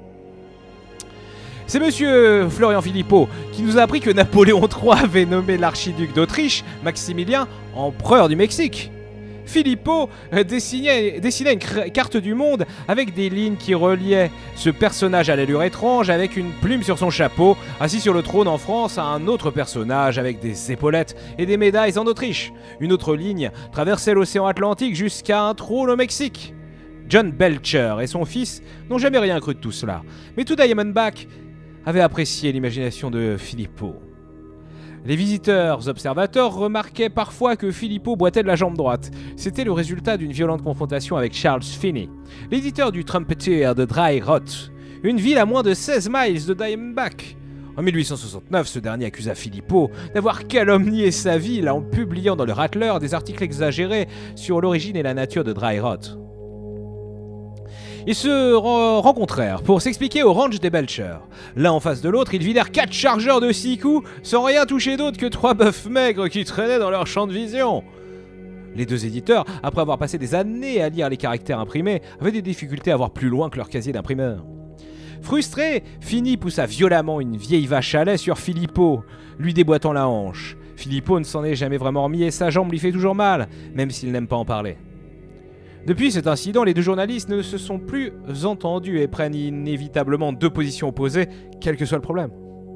C'est monsieur Florian Filippo qui nous a appris que Napoléon trois avait nommé l'archiduc d'Autriche, Maximilien, empereur du Mexique. Filippo dessinait, dessinait une carte du monde avec des lignes qui reliaient ce personnage à l'allure étrange avec une plume sur son chapeau, assis sur le trône en France, à un autre personnage avec des épaulettes et des médailles en Autriche. Une autre ligne traversait l'océan Atlantique jusqu'à un trône au Mexique. John Belcher et son fils n'ont jamais rien cru de tout cela, mais tout Diamondback avait apprécié l'imagination de Filippo. Les visiteurs observateurs remarquaient parfois que Filippo boitait de la jambe droite. C'était le résultat d'une violente confrontation avec Charles Finney, l'éditeur du Trumpeter de Dry Rot, une ville à moins de seize miles de Diamondback. En mille huit cent soixante-neuf, ce dernier accusa Filippo d'avoir calomnié sa ville en publiant dans le Rattler des articles exagérés sur l'origine et la nature de Dry Rot. Ils se rencontrèrent pour s'expliquer au ranch des Belcher. L'un en face de l'autre, ils vidèrent quatre chargeurs de six coups sans rien toucher d'autre que trois bœufs maigres qui traînaient dans leur champ de vision. Les deux éditeurs, après avoir passé des années à lire les caractères imprimés, avaient des difficultés à voir plus loin que leur casier d'imprimeur. Frustré, Finney poussa violemment une vieille vache à lait sur Filippo, lui déboîtant la hanche. Filippo ne s'en est jamais vraiment remis et sa jambe lui fait toujours mal, même s'il n'aime pas en parler. Depuis cet incident, les deux journalistes ne se sont plus entendus et prennent inévitablement deux positions opposées, quel que soit le problème.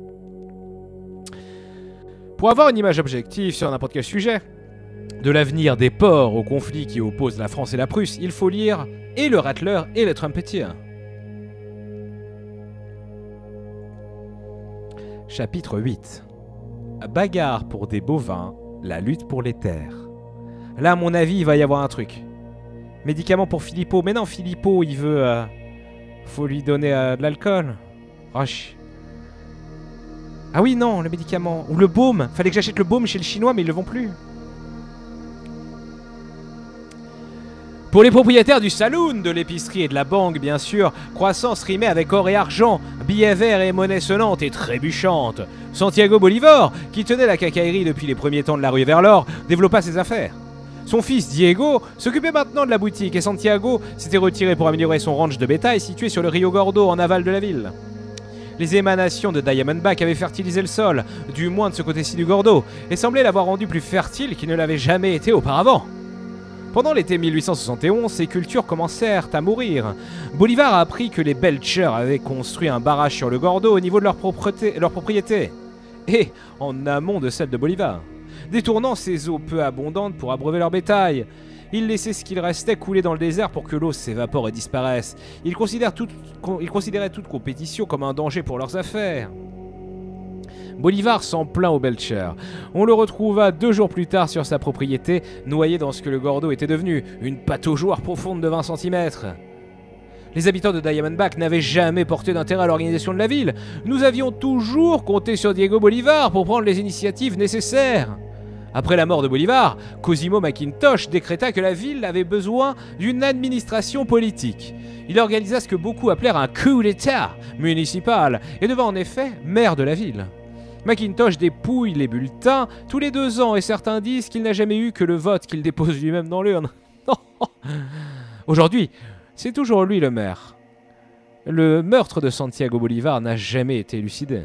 Pour avoir une image objective sur n'importe quel sujet, de l'avenir des ports au conflit qui oppose la France et la Prusse, il faut lire et le Rattler et le Trumpeter. Chapitre huit. Bagarre pour des bovins, la lutte pour les terres. Là, à mon avis, il va y avoir un truc. Médicament pour Filippo. Mais non, Filippo, il veut... Euh, faut lui donner euh, de l'alcool. Roche. Ah oui, non, le médicament. Ou le baume. Fallait que j'achète le baume chez le chinois, mais ils le vendent plus. Pour les propriétaires du saloon, de l'épicerie et de la banque, bien sûr, croissance rimait avec or et argent, billets verts et monnaie sonnante et trébuchante. Santiago Bolivar, qui tenait la quincaillerie depuis les premiers temps de la rue vers l'or, développa ses affaires. Son fils Diego s'occupait maintenant de la boutique et Santiago s'était retiré pour améliorer son ranch de bétail situé sur le Rio Gordo en aval de la ville. Les émanations de Diamondback avaient fertilisé le sol, du moins de ce côté-ci du Gordo, et semblaient l'avoir rendu plus fertile qu'il ne l'avait jamais été auparavant. Pendant l'été mille huit cent soixante et onze, ces cultures commencèrent à mourir. Bolivar a appris que les Belcher avaient construit un barrage sur le Gordo au niveau de leur, propreté, leur propriété, et en amont de celle de Bolivar, détournant ces eaux peu abondantes pour abreuver leur bétail. Ils laissaient ce qu'il restait couler dans le désert pour que l'eau s'évapore et disparaisse. Ils considèrent toute, ils considéraient toute compétition comme un danger pour leurs affaires. Bolivar s'en plaint au Belcher. On le retrouva deux jours plus tard sur sa propriété, noyé dans ce que le Gordo était devenu, une pataugeoire profonde de vingt centimètres. Les habitants de Diamondback n'avaient jamais porté d'intérêt à l'organisation de la ville. Nous avions toujours compté sur Diego Bolivar pour prendre les initiatives nécessaires. Après la mort de Bolivar, Cosimo McIntosh décréta que la ville avait besoin d'une administration politique. Il organisa ce que beaucoup appelèrent un coup d'état municipal et devint en effet maire de la ville. McIntosh dépouille les bulletins tous les deux ans et certains disent qu'il n'a jamais eu que le vote qu'il dépose lui-même dans l'urne. Aujourd'hui, c'est toujours lui le maire. Le meurtre de Santiago Bolivar n'a jamais été élucidé.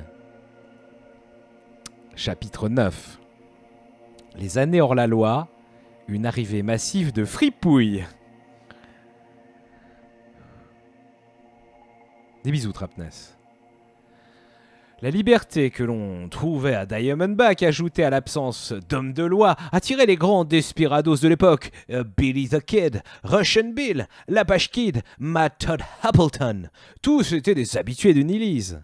Chapitre neuf. Les années hors la loi, une arrivée massive de fripouilles. Des bisous, Trapness. La liberté que l'on trouvait à Diamondback, ajoutée à l'absence d'hommes de loi, attirait les grands desperados de l'époque. Uh, Billy the Kid, Russian Bill, l'Apache Kid, Mad Todd Appleton. Tous étaient des habitués de Nilly's.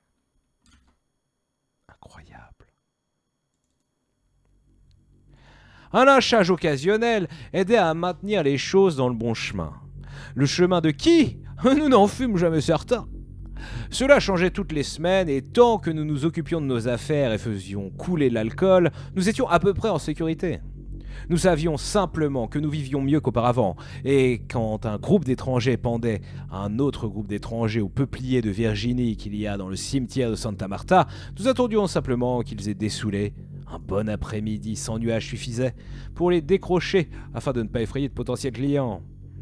Un lynchage occasionnel aidait à maintenir les choses dans le bon chemin. Le chemin de qui? Nous n'en fûmes jamais certains. Cela changeait toutes les semaines et tant que nous nous occupions de nos affaires et faisions couler l'alcool, nous étions à peu près en sécurité. Nous savions simplement que nous vivions mieux qu'auparavant, et quand un groupe d'étrangers pendait à un autre groupe d'étrangers au peuplier de Virginie qu'il y a dans le cimetière de Santa Marta, nous attendions simplement qu'ils aient dessoulé. Un bon après-midi sans nuages suffisait pour les décrocher afin de ne pas effrayer de potentiels clients.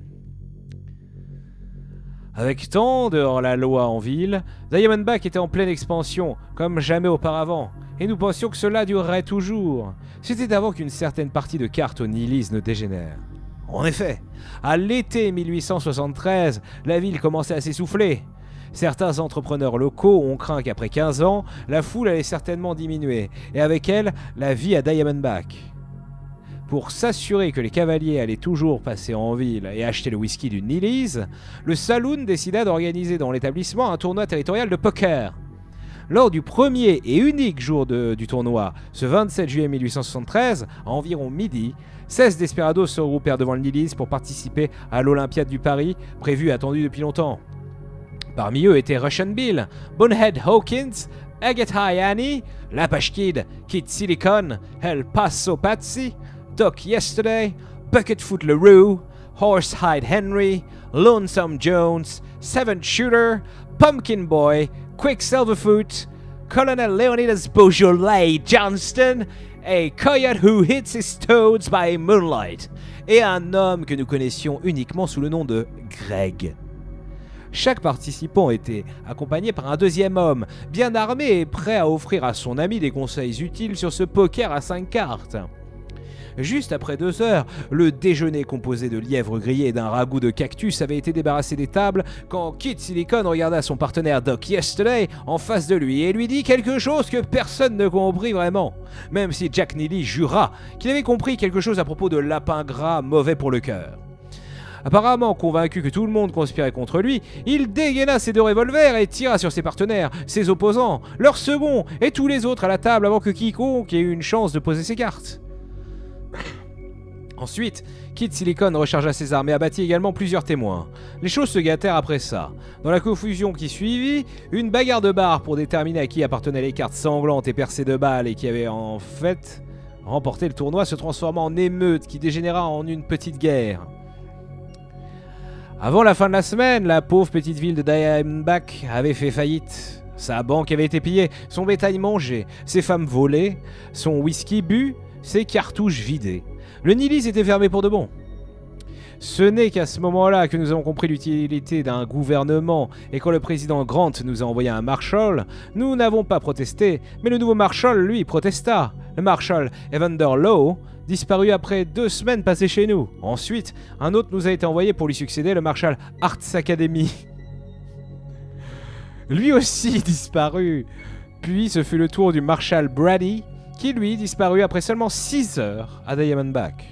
Avec tant de hors-la-loi en ville, Diamondback était en pleine expansion, comme jamais auparavant, et nous pensions que cela durerait toujours. C'était avant qu'une certaine partie de cartes au Nilly's ne dégénère. En effet, à l'été mille huit cent soixante-treize, la ville commençait à s'essouffler. Certains entrepreneurs locaux ont craint qu'après quinze ans, la foule allait certainement diminuer, et avec elle, la vie à Diamondback. Pour s'assurer que les cavaliers allaient toujours passer en ville et acheter le whisky du Nilly's, le saloon décida d'organiser dans l'établissement un tournoi territorial de poker. Lors du premier et unique jour de, du tournoi, ce vingt-sept juillet mille huit cent soixante-treize, à environ midi, seize desperados se regroupèrent devant le Nilly's pour participer à l'Olympiade du Paris, prévue et attendue depuis longtemps. Parmi eux étaient Russian Bill, Bonehead Hawkins, Agate High Annie, l'Apache Kid, Kid Silicon, El Paso Patsy, Doc Yesterday, Bucketfoot LaRue, Horsehide Henry, Lonesome Jones, Seven Shooter, Pumpkin Boy, Quicksilverfoot, Colonel Leonidas Beaujolais Johnston, et Coyote Who Hits His Toads by Moonlight, et un homme que nous connaissions uniquement sous le nom de Greg. Chaque participant était accompagné par un deuxième homme, bien armé et prêt à offrir à son ami des conseils utiles sur ce poker à cinq cartes. Juste après deux heures, le déjeuner composé de lièvres grillés et d'un ragoût de cactus avait été débarrassé des tables quand Kid Silicon regarda son partenaire Doc Yesterday en face de lui et lui dit quelque chose que personne ne comprit vraiment, même si Jack Neely jura qu'il avait compris quelque chose à propos de lapin gras mauvais pour le cœur. Apparemment convaincu que tout le monde conspirait contre lui, il dégaina ses deux revolvers et tira sur ses partenaires, ses opposants, leurs seconds et tous les autres à la table avant que quiconque ait eu une chance de poser ses cartes. Ensuite, Kid Silicon rechargea ses armes et abattit également plusieurs témoins. Les choses se gâtèrent après ça. Dans la confusion qui suivit, une bagarre de bar pour déterminer à qui appartenaient les cartes sanglantes et percées de balles et qui avait en fait remporté le tournoi se transforma en émeute qui dégénéra en une petite guerre. Avant la fin de la semaine, la pauvre petite ville de Diamondback avait fait faillite. Sa banque avait été pillée, son bétail mangé, ses femmes volées, son whisky bu, ses cartouches vidées. Le Nilly's était fermé pour de bon. Ce n'est qu'à ce moment-là que nous avons compris l'utilité d'un gouvernement, et quand le président Grant nous a envoyé un marshal, nous n'avons pas protesté, mais le nouveau marshal, lui, protesta. Le marshal Evander Lowe disparut après deux semaines passées chez nous. Ensuite, un autre nous a été envoyé pour lui succéder, le marshal Arts Academy. Lui aussi disparu. Puis ce fut le tour du marshal Brady, qui lui disparut après seulement six heures à Diamondback.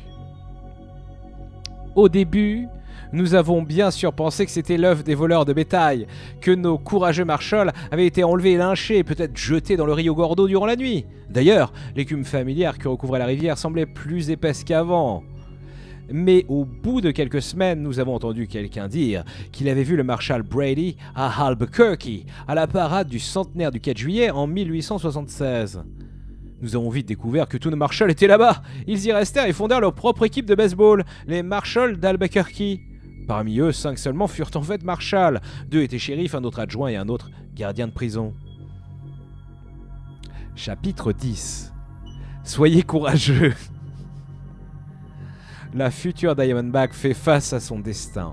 Au début, nous avons bien sûr pensé que c'était l'œuvre des voleurs de bétail, que nos courageux marshals avaient été enlevés et lynchés, peut-être jetés dans le Rio Gordo durant la nuit. D'ailleurs, l'écume familière qui recouvrait la rivière semblait plus épaisse qu'avant. Mais au bout de quelques semaines, nous avons entendu quelqu'un dire qu'il avait vu le marshal Brady à Albuquerque, à la parade du centenaire du quatre juillet en mille huit cent soixante-seize. Nous avons vite découvert que tous nos marshals étaient là-bas. Ils y restèrent et fondèrent leur propre équipe de baseball, les Marshals d'Albuquerque. Parmi eux, cinq seulement furent en fait marshals. Deux étaient shérifs, un autre adjoint et un autre gardien de prison. Chapitre dix. Soyez courageux. La future Diamondback fait face à son destin.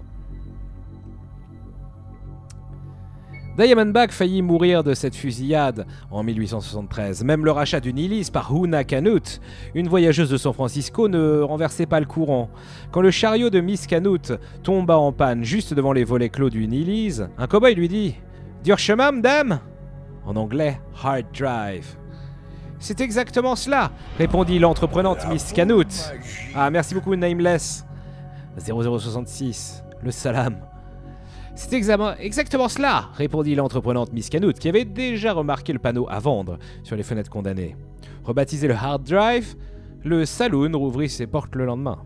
Diamondback faillit mourir de cette fusillade en mille huit cent soixante-treize. Même le rachat d'une Illis par Una Canute, une voyageuse de San Francisco, ne renversait pas le courant. Quand le chariot de Miss Canute tomba en panne juste devant les volets clos d'une Illis, un cow-boy lui dit « Dur chemin, madame ?» En anglais, « Hard drive ». « C'est exactement cela !» répondit l'entreprenante Miss Canute. « Ah, merci beaucoup, Nameless. » zéro zéro soixante-six, le salam. « C'est exactement cela !» répondit l'entreprenante Miss Canute, qui avait déjà remarqué le panneau à vendre sur les fenêtres condamnées. Rebaptisé le Hard Drive, le saloon rouvrit ses portes le lendemain.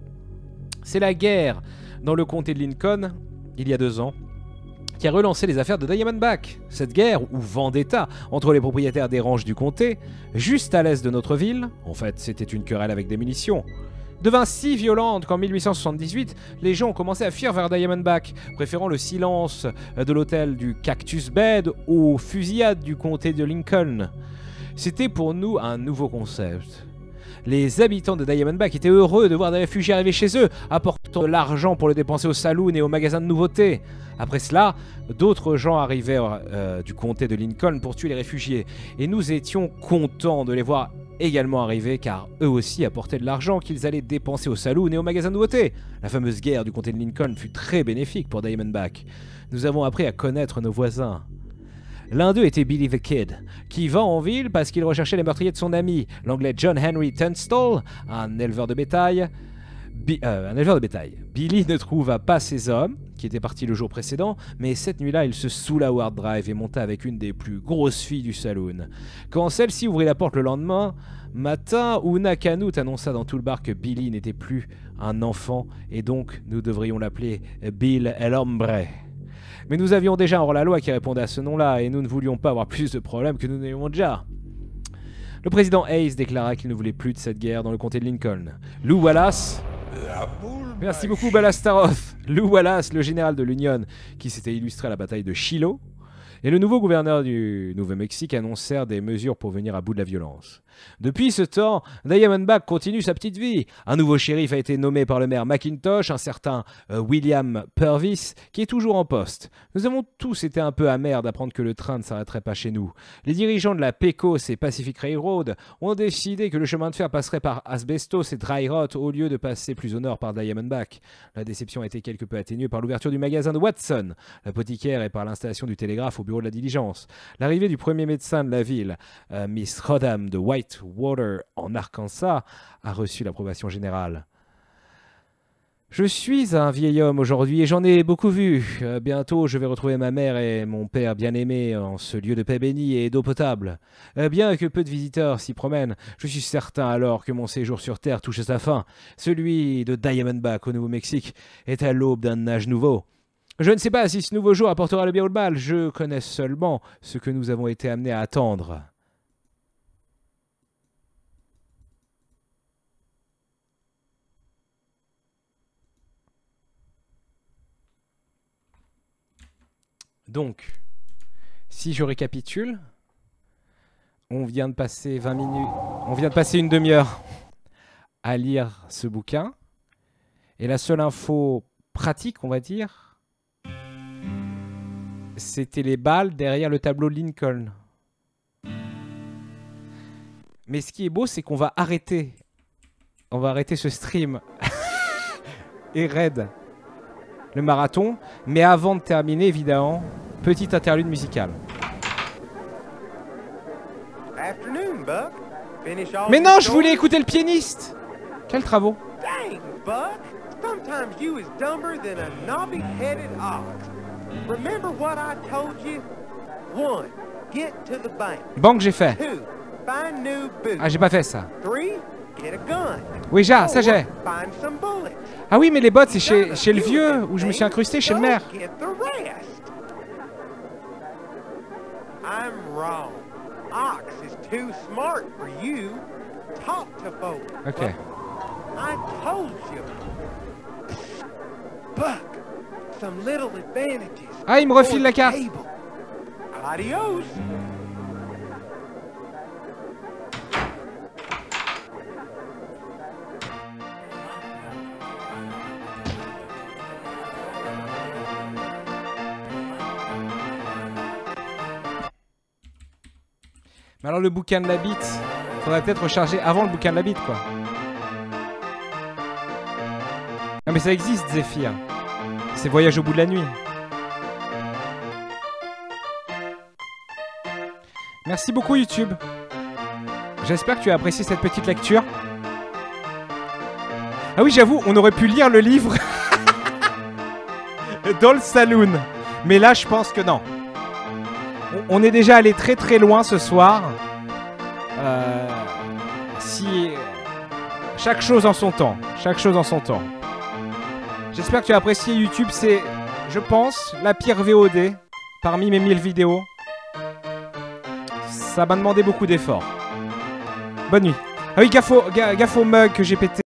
C'est la guerre dans le comté de Lincoln, il y a deux ans, qui a relancé les affaires de Diamondback. Cette guerre, ou vendetta, entre les propriétaires des ranches du comté, juste à l'est de notre ville, en fait c'était une querelle avec des munitions, devint si violente qu'en mille huit cent soixante-dix-huit, les gens ont commencé à fuir vers Diamondback, préférant le silence de l'hôtel du Cactus Bed aux fusillades du comté de Lincoln. C'était pour nous un nouveau concept. Les habitants de Diamondback étaient heureux de voir des réfugiés arriver chez eux, apportant de l'argent pour le dépenser au saloon et au magasin de nouveautés. Après cela, d'autres gens arrivèrent euh, du comté de Lincoln pour tuer les réfugiés, et nous étions contents de les voir également arriver, car eux aussi apportaient de l'argent qu'ils allaient dépenser au saloon et au magasin de nouveautés. La fameuse guerre du comté de Lincoln fut très bénéfique pour Diamondback. Nous avons appris à connaître nos voisins. L'un d'eux était Billy the Kid, qui vint en ville parce qu'il recherchait les meurtriers de son ami, l'anglais John Henry Tunstall, un éleveur de bétail. Bi euh, un éleveur de bétail. Billy ne trouva pas ses hommes, qui étaient partis le jour précédent, mais cette nuit-là, il se saoula au hard drive et monta avec une des plus grosses filles du saloon. Quand celle-ci ouvrit la porte le lendemain matin, Una Canute annonça dans tout le bar que Billy n'était plus un enfant, et donc nous devrions l'appeler Bill El Hombre. Mais nous avions déjà un hors-la-loi qui répondait à ce nom-là, et nous ne voulions pas avoir plus de problèmes que nous n'avions déjà. Le président Hayes déclara qu'il ne voulait plus de cette guerre dans le comté de Lincoln. Lou Wallace... Merci beaucoup, Balastaroth. Lou Wallace, le général de l'Union, qui s'était illustré à la bataille de Shiloh, et le nouveau gouverneur du Nouveau-Mexique annoncèrent des mesures pour venir à bout de la violence. Depuis ce temps, Diamondback continue sa petite vie. Un nouveau shérif a été nommé par le maire McIntosh, un certain euh, William Purvis, qui est toujours en poste. Nous avons tous été un peu amers d'apprendre que le train ne s'arrêterait pas chez nous. Les dirigeants de la Pecos et Pacific Railroad ont décidé que le chemin de fer passerait par Asbestos et Dry Rot au lieu de passer plus au nord par Diamondback. La déception a été quelque peu atténuée par l'ouverture du magasin de Watson, l'apothicaire, et par l'installation du télégraphe au bureau de la diligence. L'arrivée du premier médecin de la ville, euh, Miss Rodham de Whitewater en Arkansas, a reçu l'approbation générale. Je suis un vieil homme aujourd'hui et j'en ai beaucoup vu. Euh, bientôt, je vais retrouver ma mère et mon père bien-aimé en ce lieu de paix béni et d'eau potable. Euh, bien que peu de visiteurs s'y promènent, je suis certain alors que mon séjour sur Terre touche à sa fin. Celui de Diamondback au Nouveau-Mexique est à l'aube d'un âge nouveau. Je ne sais pas si ce nouveau jour apportera le bien ou le mal. Je connais seulement ce que nous avons été amenés à attendre. Donc, si je récapitule, on vient de passer vingt minutes, on vient de passer une demi-heure à lire ce bouquin, Et la seule info pratique, on va dire, c'était les balles derrière le tableau de Lincoln. Mais ce qui est beau, c'est qu'on va arrêter. On va arrêter ce stream. Et raid. Le marathon. Mais avant de terminer, évidemment, petite interlude musicale. Mais non, je voulais écouter le pianiste. Quels travaux. Dang, Buck. Sometimes you is dumber than a knobby-headed ox. Remember what I told you? One, get to the bank. Banque, j'ai fait. Two, find new boots. Ah, j'ai pas fait ça. Three, get a gun. Oui, j'ai, ça j'ai. Find some bullets. Ah oui, mais les bottes, c'est chez, chez le vieux, où je me suis incrusté chez le maire. Get the rest. I'm wrong. Ox is too smart for you. Talk to folks. Ok. I told you. Buck, some little advantages. Ah, il me refile la carte. Adios. Mais alors le bouquin de la bite, faudrait peut-être recharger avant le bouquin de la bite, quoi. Ah mais ça existe, Zephyr. C'est Voyage au bout de la nuit. Merci beaucoup YouTube. J'espère que tu as apprécié cette petite lecture. Ah oui, j'avoue, on aurait pu lire le livre dans le saloon. Mais là, je pense que non. On est déjà allé très très loin ce soir. Euh, si... Chaque chose en son temps. Chaque chose en son temps. J'espère que tu as apprécié YouTube. C'est, je pense, la pire V O D parmi mes mille vidéos. Ça m'a demandé beaucoup d'efforts. Bonne nuit. Ah oui, gaffe au, gaffe au mug que j'ai pété.